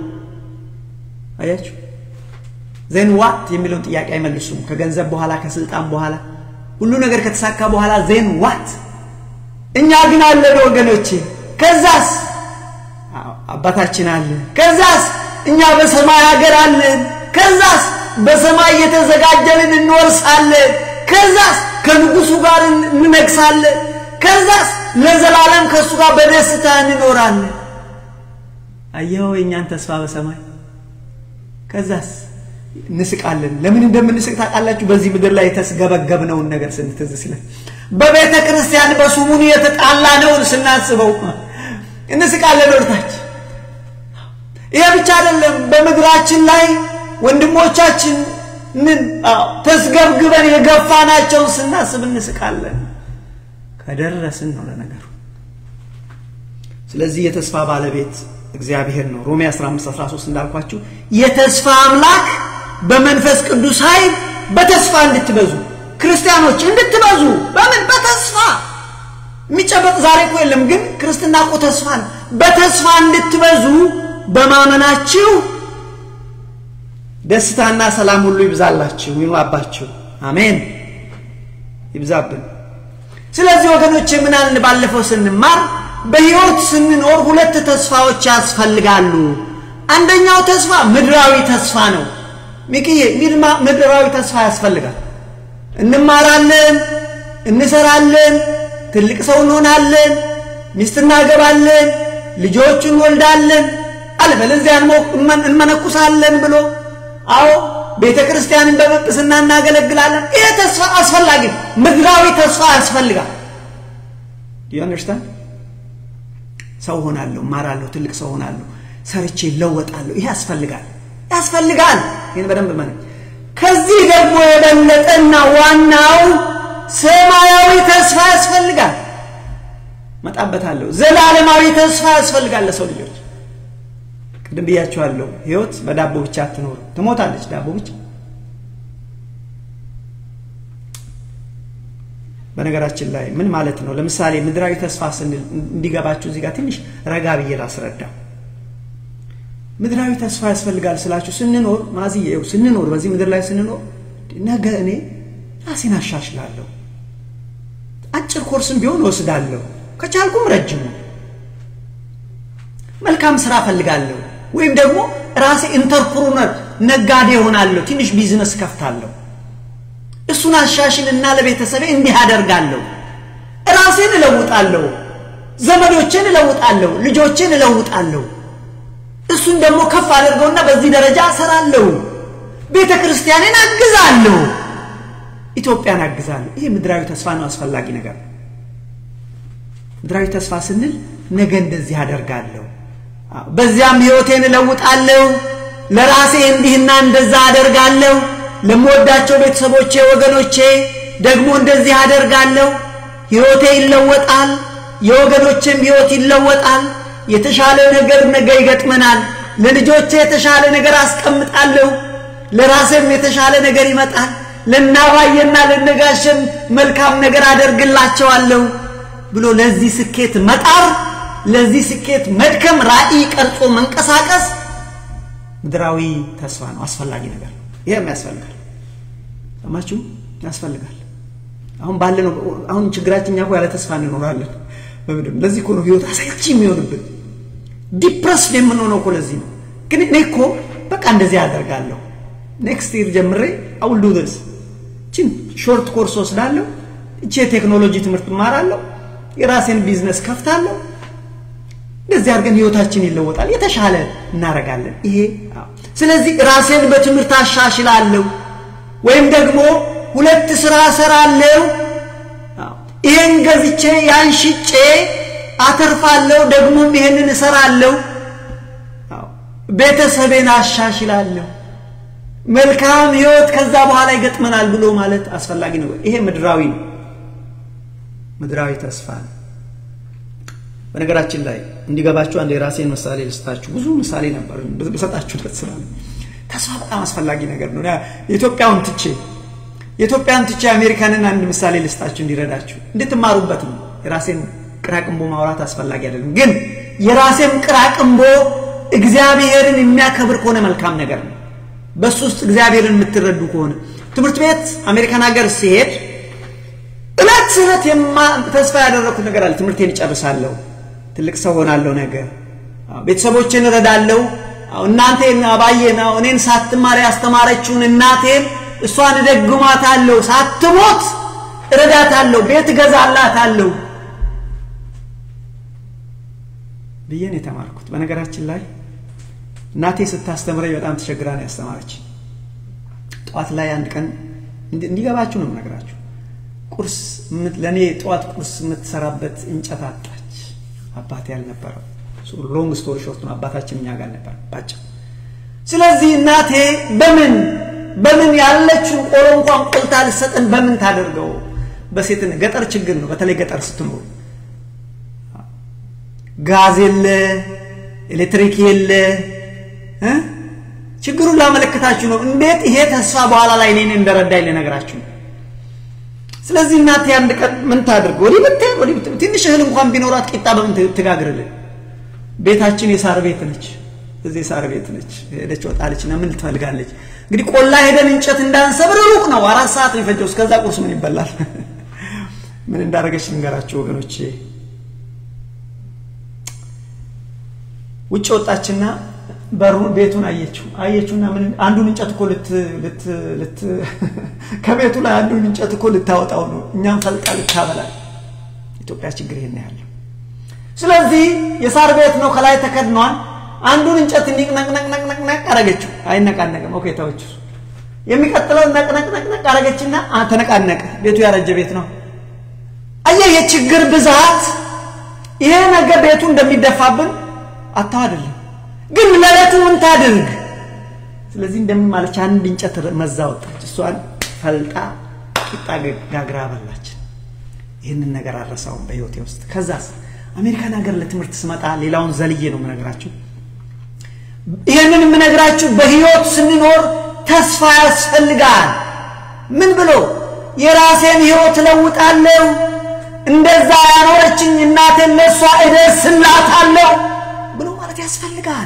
አያችሁ then what የሚለውን ጥያቄ አይመልሱም ከገንዘብ በኋላ ከስልጣን በኋላ ሁሉ ነገር ከተሳካ በኋላ then what እኛ ግን አለ ወገኖቼ ከዛስ አባታችን አለ ከዛስ እኛ በሰማይ ሀገር አለ ከዛስ በሰማይ የተዘጋጀልን እንወርሳለን ከዛስ ከንጉሱ ጋር እንነግሳለን ከዛስ ለዘላለም ከሱ ጋር በደስታ እንኖራለን አየው የኛን ተስፋ በሰማይ ከዛስ ንስቃለን ለምን እንደምንስቅ ታውቃላችሁ በዚህ ምድር ላይ ተስገበገብነው ነገር ስንትዝ ሲለ በቤተ ክርስቲያን በሱሙኒ የተጣላነው ስናስበው እንስቃለን ወርታች ይሄ ብቻ አይደለም በምድራችን ላይ ወንድሞቻችን ምን ተስገብግበን የገፋናቸው ስናስብ እንስቃለን ከደረስን ነው ለነገሩ ስለዚህ የተስፋ ባለቤት እግዚአብሔር ነው ሮሜ 15:13 እንዳልኳችሁ የተስፋ አምላክ በመንፈስ ቅዱስ ኃይል በተስፋ እንድትበዙ ክርስቲያኖች እንድትበዙ በምን በተስፋ የሚጨበጥ ዛሬ እኮ የለም ግን ክርስትና እኮ ተስፋ ነው በተስፋ እንድትበዙ በማመናችሁ ደስታና ሰላም ሁሉ ይብዛላችሁ ይኑርባችሁ አሜን ይብዛብን ስለዚህ ወገኖቼ ምን አልን ባለፈው ስንማር በህይወት ስንኖር ሁለት ተስፋዎች ያስፈልጋሉ አንደኛው ተስፋ ምድራዊ ተስፋ ነው ሚኪዬ ምድራዊ ተስፋ ያስፈልጋል እንማራለን እንሰራለን ትልቅ ሰው እንሆናለን ሚስት እናገባለን ልጆች እንወልዳለን አለበለዚያ እንመነኩሳለን ብሎ አዎ ቤተክርስቲያንን በመጥስና እናገለግላለን ይሄ ተስፋ አስፈልጋል ምድራዊ ተስፋ ያስፈልጋል you understand ሰው ሆናለሁ ማራለሁ ትልቅ ሰው ሆናለሁ ሰርቼ ለወጣለሁ ይሄ ያስፈልጋል ይሄን በደንብ ማለት ከዚህ ደግሞ የበለጠና ዋናው ሰማያዊ ተስፋ ያስፈልጋል መጣበታለሁ ዘላለማዊ ተስፋ ያስፈልጋል ለሰው ልጆች ቅድም ብያችኋለሁ ህይወት በዳቦ ብቻ አትኖር ትሞታለች ዳቦ ብቻ በነገራችን ላይ ምን ማለት ነው ለምሳሌ ምድራዊ ተስፋ ስንል እንዲገባችሁ እዚህ ጋር ትንሽ ረጋ ብዬ ላስረዳ ምድራዊ ተስፋ ያስፈልጋል ስላችሁ ስንኖር ማዚየው ስንኖር በዚህ ምድር ላይ ስንኖር ነገ እኔ ራሴን አሻሽላለሁ አጭር ኮርስም ቢሆን ወስዳለሁ ከቻልኩም ረጅም መልካም ስራ ፈልጋለሁ ወይም ደግሞ ራሴ ኢንተርፕረነር ነጋዴ ሆናለሁ ትንሽ ቢዝነስ ከፍታለሁ እሱን አሻሽልና ለቤተሰቤ እንዲህ አደርጋለሁ ራሴን እለውጣለሁ ዘመዶቼን እለውጣለሁ ልጆቼን እለውጣለሁ እሱን ደግሞ ከፍ አድርገውና በዚህ ደረጃ ሰራለሁ ቤተክርስቲያንን አግዛለሁ ኢትዮጵያን አግዛለሁ ይሄ ምድራዊ ተስፋ ነው አስፈልጋጊ ነገር ምድራዊ ተስፋ ስንል ነገ እንደዚህ አደርጋለሁ በዚያም ህይወቴን እለውጣለሁ ለራሴ እንዲህና እንደዛ አደርጋለሁ ለምወዳቸው ቤተሰቦቼ ወገኖቼ ደግሞ እንደዚህ አደርጋለሁ ህይወቴ ይለወጣል የወገኖቼም ህይወት ይለወጣል የተሻለ ነገር ነገ ይገጥመናል ለልጆቼ የተሻለ ነገር አስቀምጣለሁ ለራሴም የተሻለ ነገር ይመጣል ለናባየና ለነጋሽም መልካም ነገር አደርግላቸዋለሁ ብሎ ለዚህ ስኬት መጣር ለዚህ ስኬት መድከም ራዕይ ቀርጾ መንቀሳቀስ ምድራዊ ተስፋ ነው አስፈልጋጊ ነገር ይሄም ያስፈልጋል ሰማችሁ ያስፈልጋል አሁን ባለነው አሁን ችግራችን ያው ያለ ተስፋ እንኖራለን በምድር ለዚህ እኮ ነው ህይወት አሰልቺ የሚሆንብን ዲፕረስ የምንሆነው እኮ ለዚህ ነው ግን እኔ እኮ በቃ እንደዚህ አደርጋለሁ ኔክስት ይር ጀምሬ I will do this ሾርት ኮርስ ወስዳለሁ እቺ ቴክኖሎጂ ትምህርት ማራለሁ የራሴን ቢዝነስ ከፍታለሁ እንደዚህ አድርገን ህይወታችን ይለወጣል የተሻለ እናረጋለን ይሄ ስለዚህ ራሴን በትምህርት አሻሽላለሁ ወይም ደግሞ ሁለት ስራ ሰራለሁ ይሄን ገዝቼ ያንሽጬ አተርፋለሁ ደግሞ ይሄንን እሰራለሁ ቤተሰቤን አሻሽላለሁ መልካም ህይወት ከዛ በኋላ ይገጥመናል ብሎ ማለት አስፈልጋጊ ነው ይሄ ምድራዊ ተስፋ ነው በነገራችን ላይ እንዲገባችሁ አንድ የራሴን ምሳሌ ልስጣችሁ ብዙ ምሳሌ ነበር በሰጣችሁ ተስፋ ተስፋ በጣም አስፈልጋጊ ነገር ነው የኢትዮጵያን ትቼ አሜሪካንን አንድ ምሳሌ ልስጣችሁ እንዲረዳችሁ እንድትማሩበት ነው የራሴን ቅራቅምቦ ማውራት አስፈልጋጊ አይደለም ግን የራሴን ቅራቅምቦ እግዚአብሔርን የሚያከብር ከሆነ መልካም ነገር ነው በሱ ውስጥ እግዚአብሔርን የምትረዱ ከሆነ ትምህርት ቤት አሜሪካን ሀገር ሲሄድ እለት ተስፋ ያደረኩት ነገር አለ ትምህርቴን እጨርሳለሁ ትልቅ ሰው ሆናለሁ ነገር ቤተሰቦቼን እረዳለሁ እናንተን አባዬና እኔን ሳትማር ያስተማረችውን እናቴን እሷን ደግማታለሁ ሳትሞት እረዳታለሁ ቤት ገዛላታለሁ ብዬን የተማርኩት በነገራችን ላይ እናቴ ስታስተምረኝ በጣም ተቸግራ ነው ያስተማረች ጧት ላይ አንድ ቀን እንዲገባችሁ ነው ነገራችሁ ቁርስ ለኔ ጧት ቁርስ የምትሰራበት እንጨት አጣች አባቴ ያልነበረው ሎንግ ስቶሪ ሾርት ነው አባታችን እኛ ጋር ነበር ባጭ ስለዚህ እናቴ በምን ያለችው ቆሎ እንኳን ቆልታ ልሰጠን በምን ታደርገው በሴትን ገጠር ችግር ነው በተለይ ገጠር ስትኖር ጋዝ የለ ኤሌክትሪክ የለ ችግሩን ላመለከታችሁ ነው እንዴት ይሄ ተስፋ በኋላ ላይ እኔን እንደረዳኝ ለነገራችሁ ስለዚህ እናቴ አንድ ቀን ምን ታደርገው ወዲ ትንሽ እህል እንኳን ቢኖራት ቂጣ በምን ትጋግርልን ቤታችን የሳር ቤት ነች እዚህ ሳር ቤት ነች ሄደች ወጣለችና ምን ትፈልጋለች እንግዲህ ቆላ ሄደን እንጨት እንዳንሰብር ሩቅ ነው 4 ሰዓት ነው ፈጀው እስከዛ ቁርስ ምን ይበላል ምን እንዳረገች ልንገራችሁ ወገኖቼ ውጭ ወጣችና በሩ ቤቱን አየችውና ምን አንዱን እንጨት እኮ ልት ከቤቱ ላይ አንዱን እንጨት እኮ ልታወጣው ነው እኛም ፈልጣ ልታበላ ኢትዮጵያ ችግር ይሄን ያለው ስለዚህ የሳር ቤት ነው ከላይ ተከድኗል አንዱን እንጨት ንቅነቅነቅነቅነቅ አረገችው አይነቃነቅም ኦኬ ታውቹ የሚቀጥለው ነቅነቅነቅነቅ አረገችና ተነቃነቀ ቤቱ ያረጀ ቤት ነው አየ የችግር ብዛት ይሄ ነገር ቤቱ እንደሚደፋብን አታውደል ግን ለለቱ ምን ታድርግ ስለዚህ እንደማለች አንድ እንጨት መዛወጣች እሷን ፈልጣ ቂጣ ጋግራ በላች ይሄንን ነገር አረሳው በህይወቴ ውስጥ ከዛስ አሜሪካን ሀገር ለትምህርት ስመጣ ሌላውን ዘልዬ ነው ምነግራችሁ ይሄንን ምነግራችሁ በህይወት ስንኖር ተስፋ ያስፈልጋል ምን ብሎ የራሴን ህይወት ለውጣለሁ እንደዛ ያኖረችኝ እናቴን ለሷ እደርስላታለሁ ብሎ ማለት ያስፈልጋል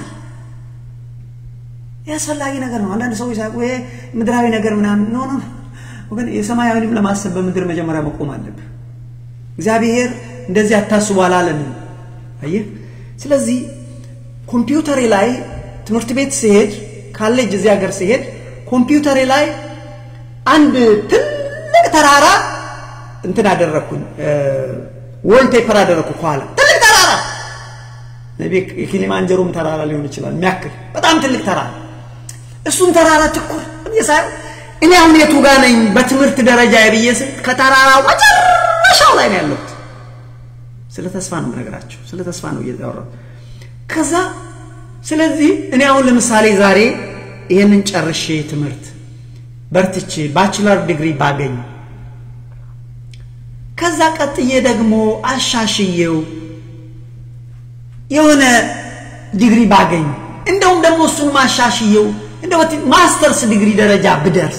ያስፈልጋይ ነገር ነው አንዳንድ ሰዎች ሳይቆ ምድራዊ ነገር ምናምን ነው ወገን የሰማያዊንም ለማሰብ በምድር መጀመሪያ መቆም አለበት እግዚአብሔር እንደዚህ አታስቡ አላለም አየ ስለዚህ ኮምፒውተር ላይ ትምህርት ቤት ሲሄድ ካሌጅ እዚህ ሀገር ሲሄድ ኮምፒውተር ላይ አንድ ትልቅ ተራራ እንትን አደረኩኝ ወልፔፐር አደረኩ ኋላ ትልቅ ተራራ ነቢክ የኪሊማንጀሮም ተራራ ሊሆን ይችላል የሚያክል በጣም ትልቅ ተራራ እሱን ተራራ ትኩር እየሳይ እኔ አሁን የቱ ጋር ነኝ በትምህርት ደረጃ ይብየስ ከተራራው መጨረሻው ላይ ነው ያለው ስለ ተስፋ ነው ነገራችሁ ስለ ተስፋ ነው እየተወራው ከዛ ስለዚህ እኔ አሁን ለምሳሌ ዛሬ ይሄንን ጨርሼ ትምህርት በርትቼ ባችለር ዲግሪ ባገኝ ከዛ ቀጥዬ ደግሞ አሻሽየው የሆነ ዲግሪ ባገኝ እንደውም ደግሞ እሱን ማሻሽየው እንደው ማስተርስ ዲግሪ ደረጃ ብደርስ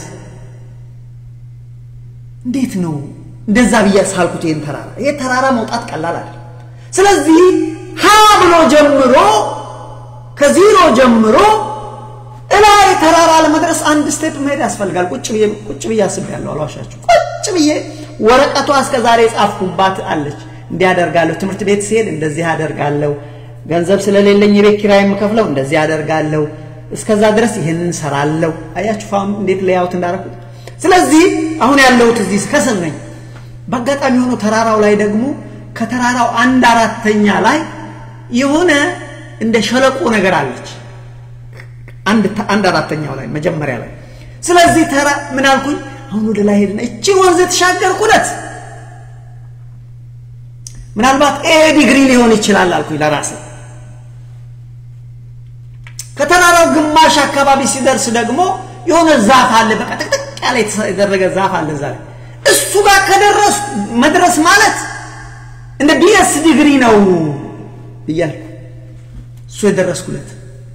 እንዴት ነው እንደዛ በያሳልኩት ይሄ ተራራ መውጣት ቀላል አይደል ስለዚህ ሀ ብሎ ጀምሮ ከዜሮ ጀምሮ እላይ ተራራ ለመድረስ አንድ ስቴፕ መሄድ ያስፈልጋል ቁጭ ብዬ አስቤያለሁ አልዋሻችሁ ቁጭ ብዬ ወረቀቷ እስከዛሬ ጻፍኩባት አለች እንዲያደርጋለሁ ትምህርት ቤት ሲሄድ እንደዚህ አደርጋለሁ ገንዘብ ስለሌለኝ የቤት ኪራይ የምከፍለው እንደዚህ አደርጋለሁ እስከዛ ድረስ ይሄንን ሰራለሁ አያችሁ ፋም እንዴት ለያውት እንዳረኩት ስለዚህ አሁን ያለውት እዚህ ከሰል ነኝ በአጋጣሚ ሆኖ ተራራው ላይ ደግሞ ከተራራው 1/4 ላይ የሆነ እንደ ሸለቆ ነገር አለች 1/4 ላይ መጀመሪያ ላይ ስለዚህ ተራ ምን አልኩኝ አሁን ወደ ላይ ሄድና እቺ ወንዝ ተሻገርኩለት ምናልባት ዲግሪ ሊሆን ይችላል አልኩኝ ለራሴ ከተራራው ግማሽ አካባቢ ሲደርስ ደግሞ የሆነ ዛፍ አለ በቃ ጥቅጥቅ ያለ የተደረገ ዛፍ አለ ዛሬ እሱ ጋር ከደረስ መድረስ ማለት እንደ ቢኤስ ዲግሪ ነው ይያልኩ እሱ የደረስኩለት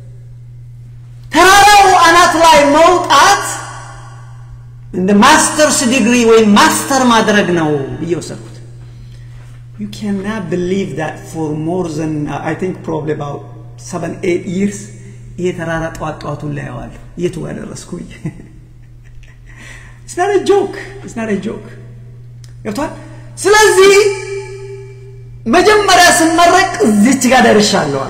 ተራራው አናት ላይ መውጣት እንደ ማስተርስ ዲግሪ ወይ ማስተር ማድረግ ነው ይወሰድኩት you cannot believe that for more than I think probably about 7-8 years ይሄ ተራራ ጧጧቱን ላይ ያዋል የቱ ያደረስኩኝ it's not a joke ያቷል ስለዚህ መጀመሪያ ስመረቅ እዚች ጋር ደርሻለሁ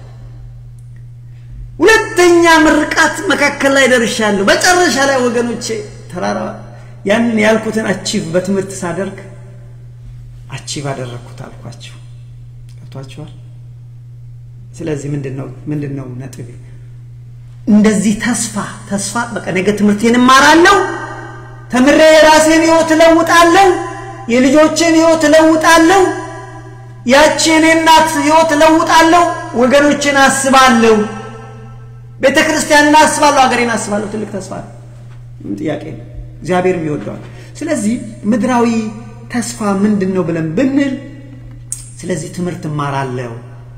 ሁለተኛ ምርቃት መካከል ላይ ደርሻለሁ በጨረሻ ላይ ወገኖቼ ተራራ ያን ያልኩትን አቺቭ በትምህርት ሳደርግ አቺቭ አደረኩት አልኳችሁ ያቷችኋል ስለዚህ ምንድነው ነጥቤ እንደዚህ ተስፋ በቃ ነገ ትምህርቴን እማራለሁ ተምሬ ራሴን ህይወት ለውጣለሁ የልጆቼን ህይወት ለውጣለሁ ያቺን እናት ህይወት ለውጣለሁ ወገኖችን አስባለሁ ቤተክርስቲያንን አስባለሁ ሀገሬን አስባለሁ ትልቅ ተስፋ ምን ጥያቄ እግዚአብሔርም ይወደዋል ስለዚህ ምድራዊ ተስፋ ምንድነው ብለን ብንል ስለዚህ ትምህርት እማራለሁ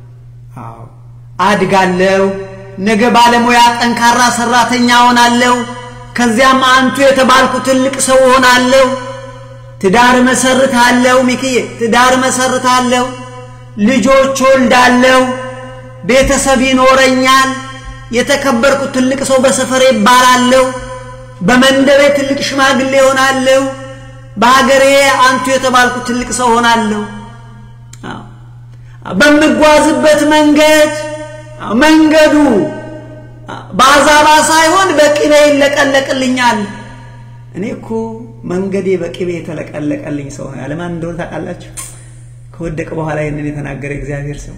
አድጋለሁ ነገ ባለሙያ ጠንካራ ሰራተኛ ሆናለሁ ከዚያም አንቱ የተባልኩ ትልቅ ሰው ሆናለሁ ትዳር መሰርታለሁ ሚኪዬ ትዳር መሰርታለሁ ልጆች ወልዳለሁ ቤተሰብ ይኖረኛል የተከበርኩ ትልቅ ሰው በሰፈሬ ባላለሁ በመንደሬ ትልቅ ሽማግሌ ሆናለሁ በአገሬ አንቱ የተባልኩ ትልቅ ሰው ሆናለሁ በመጓዝበት መንገዱ ባዛባ ሳይሆን በቅቤ ይለቀለቅልኛል እኔኮ መንገዴ በቅቤ የተለቀለቀልኝ ሰው ነው ያለማን እንደሆነ ታውቃላችሁ ከወደቀ በኋላ ይሄንን የተናገረ እግዚአብሔር ሰው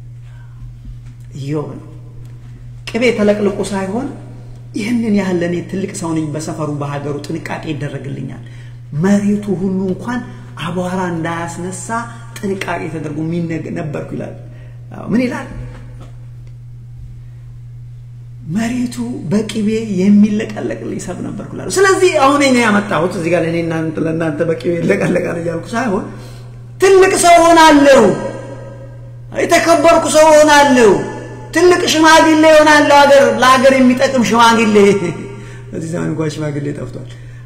ኢዮብ ቅቤ ተለቅልቆ ሳይሆን ይሄንን ያህል ለኔ ትልቅ ሰው ነኝ በሰፈሩ በሀገሩ ጥንቃቄ ይደረግልኛል መሬቱ ሁሉ እንኳን አቧራ እንዳያስነሳ ጥንቃቄ ተደርጎ ነበርኩ ይላል ምን ይላል መሬቱ በቅቤ የሚለቀለቅልኝ ሰብ ነበርኩ ይላል ስለዚህ አሁን እኔ ያመጣሁት እዚህ ጋር ለእናንተ በቅቤ ይለቀለቃል እያልኩ ሳይሆን ትልቅ ሰው ሆናለሁ የተከበርኩ ሰው ሆናለሁ ትልቅ ሽማግሌ ሆናለሁ ለሀገር የሚጠቅም ሽማግሌ እዚህ ዘመን እንኳን ሽማግሌ ጠፍቷል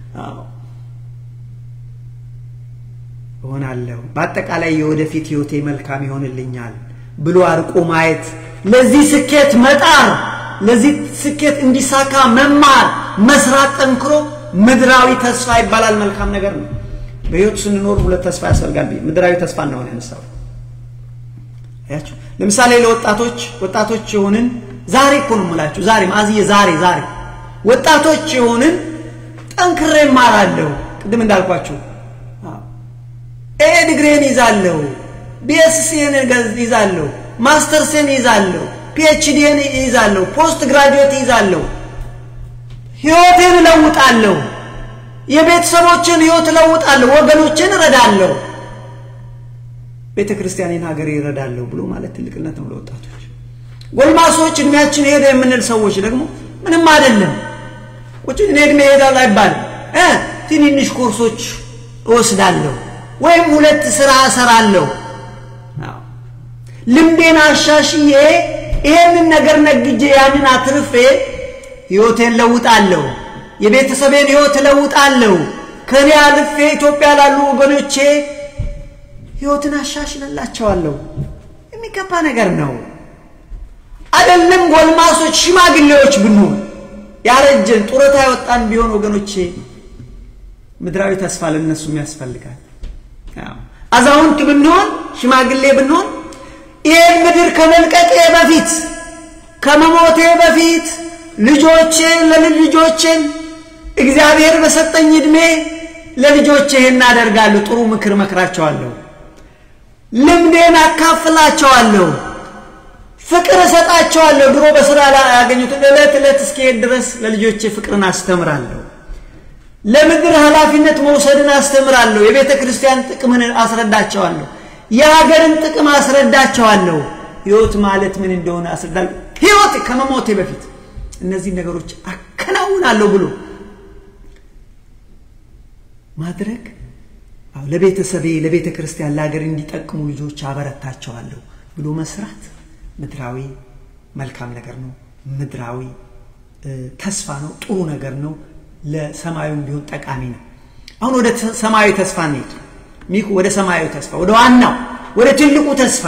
ሆናለሁ በአጠቃላይ የወደፊት ህይወቴ መልካም ይሆንልኛል ብሎ አርቆ ማየት ለዚህ ስኬት መጣር ለዚህ ስኬት እንዲሳካ መማር መስራት ጠንክሮ ምድራዊ ተስፋ ይባላል መልካም ነገር ነው በህይወት ስንኖር ሁለት ተስፋ ያስፈልጋል ምድራዊ ተስፋ ነው ያነሳው አያችሁ ለምሳሌ ለወጣቶች ይሆንን ዛሬ እኮ ነው ሙላችሁ ዛሬ ማዚየ ዛሬ ወጣቶች ይሆንን ጠንክሬ ማራለሁ ቅድም እንዳልኳችሁ ዲግሪን ይዛለሁ ቢኤስሲን ይዛለሁ ማስተርስን ይዛለሁ ፒኤችዲን ይዛለሁ ፖስት ግራጁዌት ይዛለሁ ህይወቴን ለውጣለሁ የቤተሰቦችን ህይወት ለውጣለሁ ወገኖችን ረዳለሁ ቤተክርስቲያንን ሀገር ይረዳለሁ ብሎ ማለት ትልቅነት ነው ለወጣቶች ጎልማሶች እድሜያችን ሄደ የምንል ሰዎች ደግሞ ምንም አይደለም ወጭ እድሜ ሄዳል አይባል ትንንሽ ኮርሶች ወስዳለሁ ወይም ሁለት ስራ እሰራለሁ ልምዴን አሻሽዬ ይሄንን ነገር ነግጄ ያንን አትርፌ ህይወቴን ለውጣለሁ የቤተሰቤን ህይወት ለውጣለሁ ከኔ አልፌ ኢትዮጵያ ላሉ ወገኖቼ ህይወትን አሻሽልላቸዋለሁ የሚከፋ ነገር ነው አይደለም ጎልማሶች ሽማግሌዎች ብንሆን ያረጀን ጡረታ ያወጣን ቢሆን ወገኖቼ ምድራዊ ተስፋ ለነሱ ያስፈልጋል አዛውንት ብንሆን ሽማግሌ ብንሆን ይሄን ምድር ከመልቀቄ በፊት ከመሞቴ በፊት ለልጆቼን እግዚአብሔር በሰጠኝ እድሜ ለልጆቼ እናደርጋለሁ ጥሩ ምክር መክራቸዋለሁ ልምዴን አካፍላቸዋለሁ ፍቅር ሰጣቸዋለሁ ድሮ በስራ ላይ ያገኙት ለለት እስከሄድ ድረስ ለልጆቼ ፍቅርን አስተምራለሁ ለምድር ኃላፊነት መውሰድን አስተምራለሁ የቤተክርስቲያን ጥቅምን አስረዳቸዋለሁ የሀገርን ጥቅም አስረዳቸዋለሁ ህይወት ማለት ምን እንደሆነ አስረዳለሁ ህይወት ከመሞቴ በፊት እነዚህ ነገሮች አከናውናለሁ ብሎ ማድረግ ለቤተሰቤ ለቤተክርስቲያን ለሀገር እንዲጠቅሙ ልጆች አበረታቸዋለሁ ብሎ መስራት ምድራዊ መልካም ነገር ነው ምድራዊ ተስፋ ነው ጥሩ ነገር ነው ለሰማዩም ቢሆን ጠቃሚ ነው አሁን ወደ ሰማያዊ ተስፋ እንሂድ ሚኩ ወደ ሰማያዊ ተስፋ ወደ ዋናው ወደ ትልቁ ተስፋ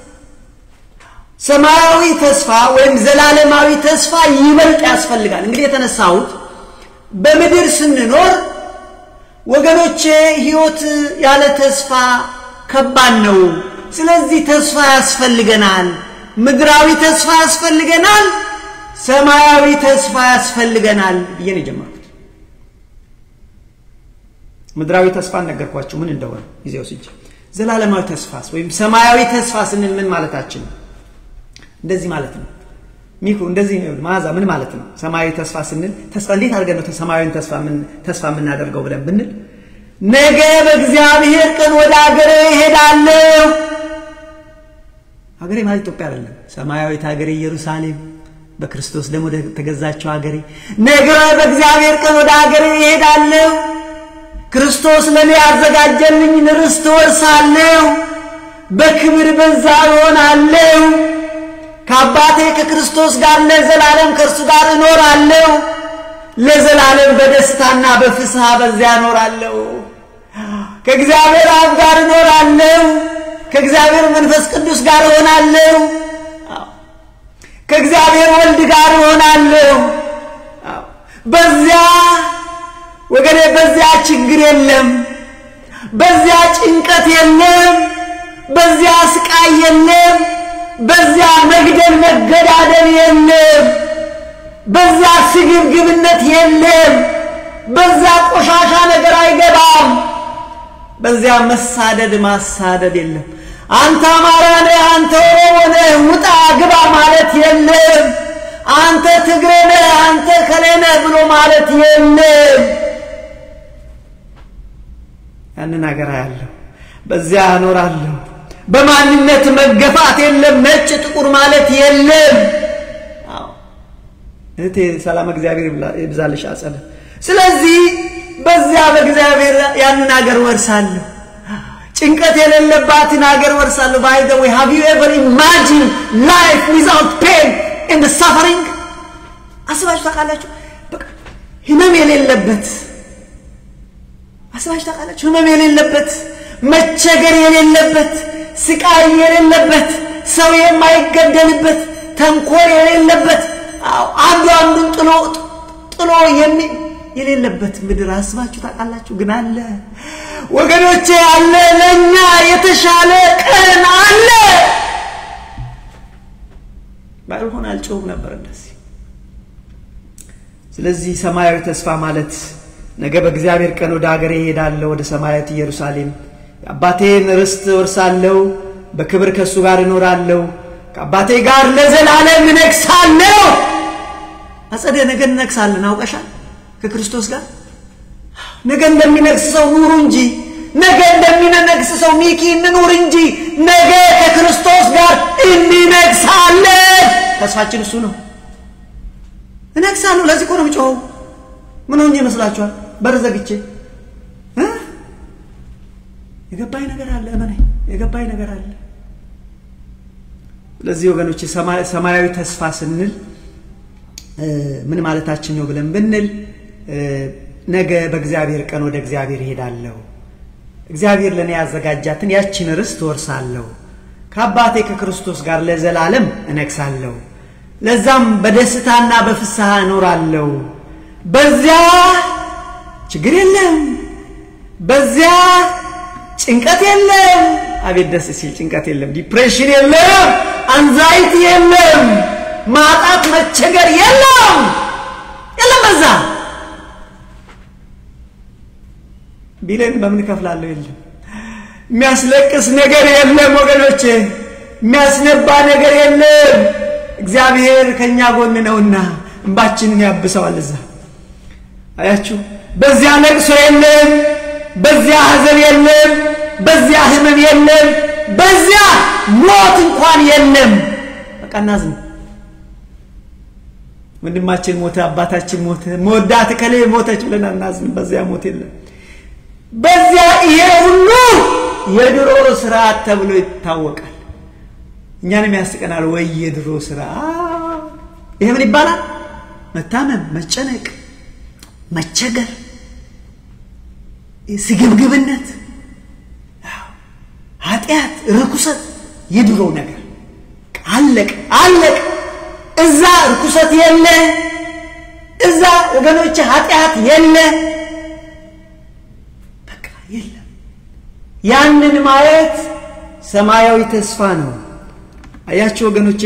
ሰማያዊ ተስፋ ወይም ዘላለማዊ ተስፋ ይበልጥ ያስፈልጋል እንግዲህ የተነሳሁት በምድር ስንኖር ወገኖቼ ህይወት ያለ ተስፋ ከባድ ነው ስለዚህ ተስፋ ያስፈልገናል ምድራዊ ተስፋ ያስፈልገናል ሰማያዊ ተስፋ ያስፈልገናል ብዬ ጀመርኩት ምድራዊ ተስፋ ነገርኳችሁ ምን እንደሆነ ይዘው ሲጅ ዘላለማዊ ተስፋስ ወይም ሰማያዊ ተስፋ ስንል ምን ማለታችን እንደዚህ ማለት ነው ሚኩ እንደዚህ ማዛ ምን ማለት ነው ሰማያዊ ተስፋ ስንል ተስፋ እንዴት አድርገን ነው ሰማያዊን ተስፋ ምን እናደርገው ብለን ብንል ነገ በእግዚአብሔር ቀን ወደ አገሬ እሄዳለሁ አገሬ ማለት ኢትዮጵያ አይደለም ሰማያዊት አገሬ ኢየሩሳሌም በክርስቶስ ደም ወደ ተገዛቸው አገሬ ነገ በእግዚአብሔር ቀን ወደ አገሬ እሄዳለሁ ክርስቶስ ለኔ ያዘጋጀልኝ ርስት ወርሳለሁ በክብር በዛ እሆናለሁ ከአባቴ ከክርስቶስ ጋር ለዘላለም ከእርሱ ጋር እኖራለሁ ለዘላለም በደስታና በፍስሐ በዚያ እኖራለሁ ከእግዚአብሔር አብ ጋር እኖራለሁ ከእግዚአብሔር መንፈስ ቅዱስ ጋር እሆናለሁ ከእግዚአብሔር ወልድ ጋር እሆናለሁ በዚያ ወገኔ በዚያ ችግር የለም በዚያ ጭንቀት የለም በዚያ ስቃይ የለም በዚያ መግደል መገዳደል የለም በዚያ ስግብግብነት የለም በዚያ ቆሻሻ ነገር አይገባም በዚያ መሳደድ ማሳደድ የለም አንተ አማራ ነህ አንተ ኦሮሞ ነህ ውጣ ግባ ማለት የለም አንተ ትግሬ ነህ አንተ ከሌ ነህ ብሎ ማለት የለም ያንን ነገር ያለው በዚያ እኖራለሁ በማንነት መገፋት የለም ነጭ ጥቁር ማለት የለም እቴ ሰላም እግዚአብሔር ይብዛልሽ አጸደ ስለዚህ በዚያ በእግዚአብሔር ያንን ነገር ወርሳለሁ ጭንቀት የሌለባትን ሀገር ወርሳለሁ by the way have you ever imagined life without pain and the suffering አስባችሁ ታውቃላችሁ በቃ ህመም የሌለበት አስባችሁ ታውቃላችሁ ህመም የሌለበት መቸገር የሌለበት ስቃይ የሌለበት ሰው የማይገደልበት ተንኮል የሌለበት አንዱ አንዱን ጥሎ የሌለበት ምድር አስባችሁ ታውቃላችሁ ግን አለ ወገኖቼ አለ ለኛ የተሻለ ቀን አለ ባይሆን አልጮህ ነበር እንደዚህ ስለዚህ ሰማያዊ ተስፋ ማለት ነገ በእግዚአብሔር ቀን ወደ አገሬ እሄዳለሁ ወደ ሰማያዊት ኢየሩሳሌም አባቴን ርስት ወርሳለሁ በክብር ከሱ ጋር እኖራለሁ ከአባቴ ጋር ለዘላለም እነግሳለሁ አጸደ ነገ እነግሳለን አውቀሻል ከክርስቶስ ጋር ነገ እንደሚነግስ ሰው ኑሩ እንጂ ነገ እንደሚነግስ ሰው ሚኪ እንኑር እንጂ ነገ ከክርስቶስ ጋር እንነግሳለን ተስፋችን እሱ ነው እነግሳለሁ ለዚህ ቆም ጮው ምን ሆኜ መስላችኋል በረዘግቼ የገባይ ነገር አለ እመነኝ የገባይ ነገር አለ ለዚህ ወገኖች ሰማያዊ ተስፋ ስንል ምን ማለታችን ነው ብለን ብንል ነገ በእግዚአብሔር ቀን ወደ እግዚአብሔር እሄዳለሁ እግዚአብሔር ለኔ ያዘጋጃትን ያቺን ርስት ወርሳለሁ ከአባቴ ከክርስቶስ ጋር ለዘላለም እነግሳለሁ ለዛም በደስታና በፍስሐ እኖራለሁ በዚያ ችግር የለም በዚያ ጭንቀት የለም አቤት ደስ ሲል ጭንቀት የለም ዲፕሬሽን የለም አንዛይቲ የለም ማጣት መቸገር የለም በዛ ቢለን በምን ከፍላለሁ የለም የሚያስለቅስ ነገር የለም ወገኖቼ የሚያስነባ ነገር የለም እግዚአብሔር ከኛ ጎን ነውና እንባችንን ያብሰዋል እዛ አያችሁ በዚያ ለቅሶ የለም በዚያ ሐዘን የለም በዚያ ህመም የለም በዚያ ሞት እንኳን የለም በቃ እናዝን ወንድማችን ሞተ አባታችን ሞተ ሞዳት ከለ ሞተች ብለን እናዝን በዚያ ሞት የለም በዚያ ይሄ ሁሉ የድሮ ስርዓት ተብሎ ይታወቃል እኛንም ያስቀናል ወይ የድሮ ስርዓት ይሄ ምን ይባላል መታመም መጨነቅ መቸገር ስግብግብነት ኃጢአት ርኩሰት የድሮ ነገር አለቅ እዛ ርኩሰት የለ እዛ ወገኖች ኃጢአት የለ በቃ የለ ያንን ማየት ሰማያዊ ተስፋ ነው አያችሁ ወገኖች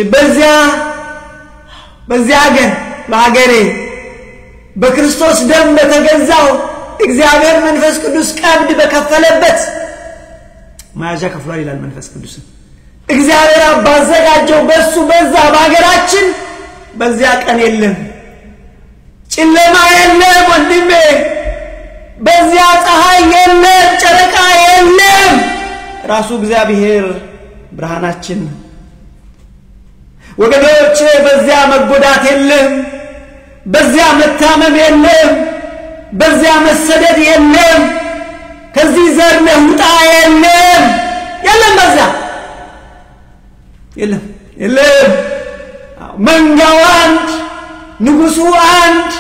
በዚያ ሀገር በአገሬ በክርስቶስ ደም በተገዛው እግዚአብሔር መንፈስ ቅዱስ ቀብድ በከፈለበት ማያጃ ከፍሏል ይላል መንፈስ ቅዱስ እግዚአብሔር አባዘጋጀው በሱ በዛ ባገራችን በዚያ ቀን የለም ጨለማ የለም ወንድሜ በዚያ ፀሐይ የለም ጨረቃ የለም ራሱ እግዚአብሔር ብርሃናችን ወገኖቼ በዚያ መጎዳት የለም በዚያ መታመም የለም በዚያ መሰደድ የለም ከዚህ ዘር መውጣ የለም በዚያ የለም መንጋው አንድ ንጉሱ አንድ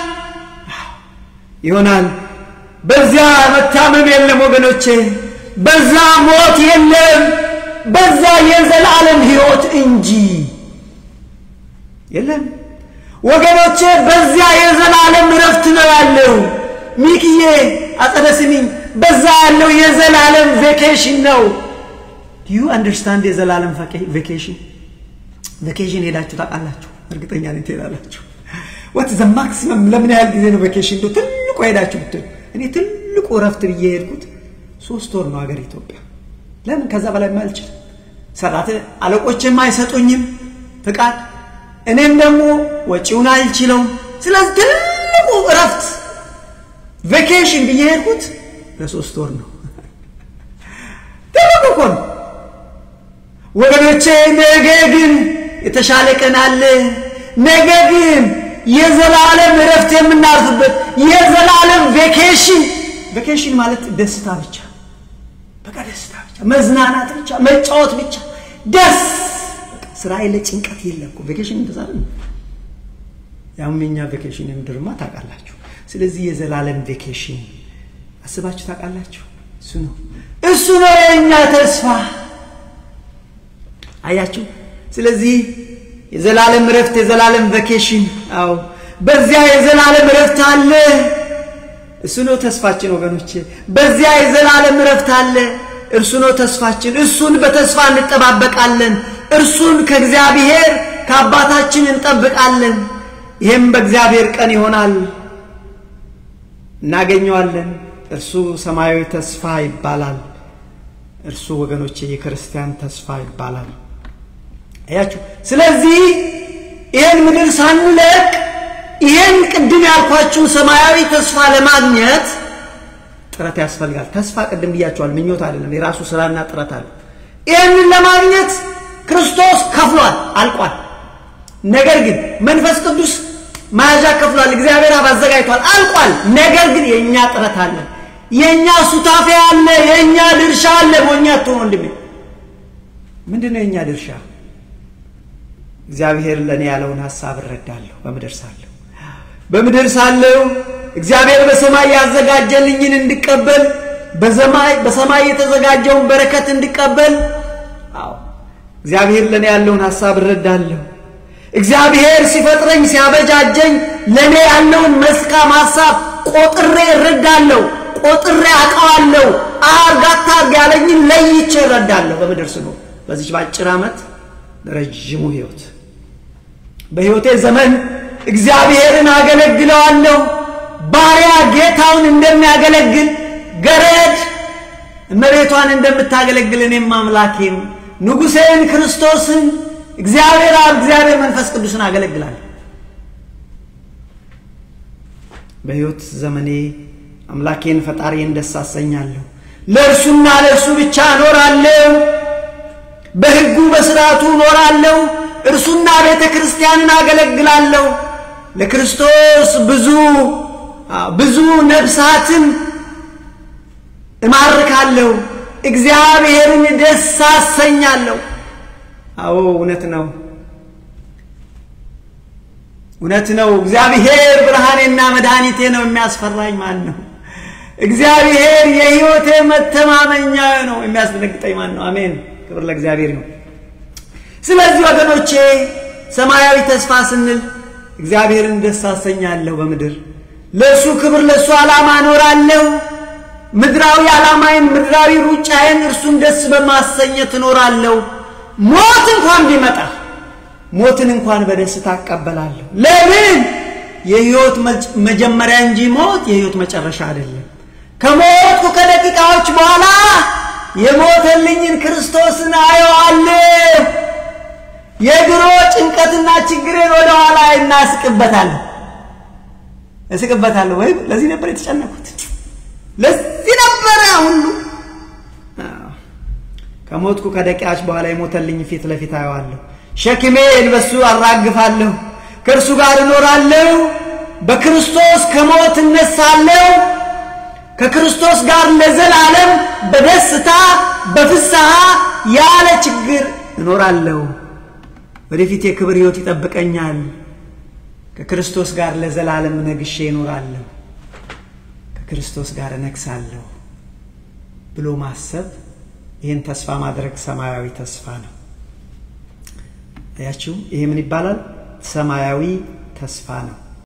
ይሆናል በዚያ መታመም የለም ወገኖቼ በዛ ሞት የለም በዛ የዘላለም ሕይወት እንጂ የለም ወገኖቼ በዚያ የዘላለም ረፍት ነው ያለው ሚኪዬ አጸደስሚኝ በዛ ያለው የዘላለም ቬኬሽን ነው do you understand የዘላለም ቬኬሽን ሄዳችሁ ታውቃላችሁ እርግጠኛ ነኝ ትሄዳላችሁ what is the maximum ለምን ያህል ጊዜ ነው ቬኬሽን ነው ትልቁ ሄዳችሁ ብትል እኔ ትልቁ ረፍት ብዬ ሄድኩት 3 ወር ነው ሀገር ኢትዮጵያ ለምን ከዛ በላይ ማልችል ሰራተ አለቆችም አይሰጡኝም ፍቃድ እኔም ደግሞ ወጪውን አልችለው ስለዚህ ትልቁ ረፍት ቬኬሽን ብዬ ሄድኩት ለ3 ወር ነው ትልቁ ኮን ወገኖቼ ነገ ግን የተሻለ ቀን አለ ነገ ግን የዘላለም ረፍት የምናርፍበት የዘላለም ቬኬሽን ማለት ደስታ ብቻ በቃ ደስታ ብቻ መዝናናት ብቻ መጫወት ብቻ ደስ ስራዬ ለጭንቀት የለም እኮ ቬኬሽን ተዛለ ያውምኛ ቬኬሽን እንደርማ ታውቃላችሁ ስለዚህ የዘላለም ቬኬሽን አስባችሁ ታውቃላችሁ እሱ ነው የኛ ተስፋ አያችሁ ስለዚህ የዘላለም ረፍት የዘላለም ቬኬሽን አው በዚያ የዘላለም ረፍት አለ እሱ ነው ተስፋችን ወገኖቼ በዚያ የዘላለም ረፍት አለ እርሱ ነው ተስፋችን እሱን በተስፋ እንጠባበቃለን እርሱን ከእግዚአብሔር ከአባታችን እንጠብቃለን ይሄም በእግዚአብሔር ቀን ይሆናል እናገኘዋለን እርሱ ሰማያዊ ተስፋ ይባላል እርሱ ወገኖቼ የክርስቲያን ተስፋ ይባላል አያችሁ ስለዚህ ይሄን ምድር ሳንለቅ ይሄን ቅድም ያልኳችሁ ሰማያዊ ተስፋ ለማግኘት ጥረት ያስፈልጋል ተስፋ ቅድም ብያችኋል ምኞት አይደለም የራሱ ስራና ጥረት አለ ይሄን ለማግኘት ክርስቶስ ከፍሏል አልቋል ነገር ግን መንፈስ ቅዱስ ማያጃ ከፍሏል እግዚአብሔር አባዘጋይቷል አልቋል ነገር ግን የኛ ጥረት አለ የኛ ሱታፌ አለ የኛ ድርሻ አለ ሞኛቱ ወንድሜ ምንድነው የኛ ድርሻ እግዚአብሔር ለኔ ያለውን ሐሳብ እረዳለሁ በምድር ሳለው እግዚአብሔር በሰማይ ያዘጋጀልኝን እንድቀበል በሰማይ የተዘጋጀውን በረከት እንድቀበል አዎ እግዚአብሔር ለኔ ያለውን ሐሳብ እረዳለሁ እግዚአብሔር ሲፈጥረኝ ሲያበጃጀኝ ለኔ ያለውን መስካም ሐሳብ ቆጥሬ እረዳለሁ ቆጥሬ አውቃለሁ አርጋታ ያለኝን ለይቼ እረዳለሁ በምድር ስኖር በዚህ ባጭር አመት ረጅሙ ህይወት በህይወቴ ዘመን እግዚአብሔርን አገለግለዋለሁ ባሪያ ጌታውን እንደሚያገለግል ገረድ እመቤቷን እንደምታገለግል እኔም አምላኬን ንጉሴን ክርስቶስን እግዚአብሔር መንፈስ ቅዱስን አገለግላለሁ በህይወት ዘመኔ አምላኬን ፈጣሪን ደስ አሰኛለሁ ለእርሱና ለእርሱ ብቻ ኖራለሁ በህጉ በስርዓቱ ኖራለሁ እርሱና ቤተክርስቲያንን አገለግላለሁ ለክርስቶስ ብዙ ነፍሳትን እማርካለሁ እግዚአብሔርን ደስ አሰኛለሁ አዎ እውነት ነው እግዚአብሔር ብርሃኔና መድኃኒቴ ነው የሚያስፈራኝ ማን ነው እግዚአብሔር የህይወቴ መተማመኛ ነው የሚያስደነግጠኝ ማን ነው አሜን ክብር ለእግዚአብሔር ነው ስለዚህ ወገኖቼ ሰማያዊ ተስፋ ስንል እግዚአብሔርን ደስ አሰኛለሁ በምድር ለሱ ክብር ለሱ ዓላማ ኖራለሁ ምድራዊ ዓላማዬን ምድራዊ ሩጫዬን እርሱን ደስ በማሰኘት ኖራለሁ ሞት እንኳን ቢመጣ ሞትን እንኳን በደስታ አቀበላለሁ ለምን የህይወት መጀመሪያ እንጂ ሞት የህይወት መጨረሻ አይደለም ከሞቱ ከደቂቃዎች በኋላ የሞተልኝን ክርስቶስን አየዋለሁ የድሮ ጭንቀትና ችግሬን ወደ ኋላ እስቅበታለሁ ወይ ለዚህ ነበር የተጨነኩት ለዚህ ነበር ሁሉ ከሞትኩ ከደቂቃዎች በኋላ የሞተልኝ ፊት ለፊት አየዋለሁ ሸክሜን በሱ አራግፋለሁ ከእርሱ ጋር እኖራለሁ በክርስቶስ ከሞት እነሳለሁ ከክርስቶስ ጋር ለዘላለም በደስታ በፍስሐ ያለ ችግር እኖራለሁ ወደፊት የክብር ሕይወት ይጠብቀኛል ከክርስቶስ ጋር ለዘላለም ነግሼ እኖራለሁ ከክርስቶስ ጋር እነግሳለሁ ብሎ ማሰብ ይሄን ተስፋ ማድረግ ሰማያዊ ተስፋ ነው አያችሁ ይሄ ምን ይባላል ሰማያዊ ተስፋ ነው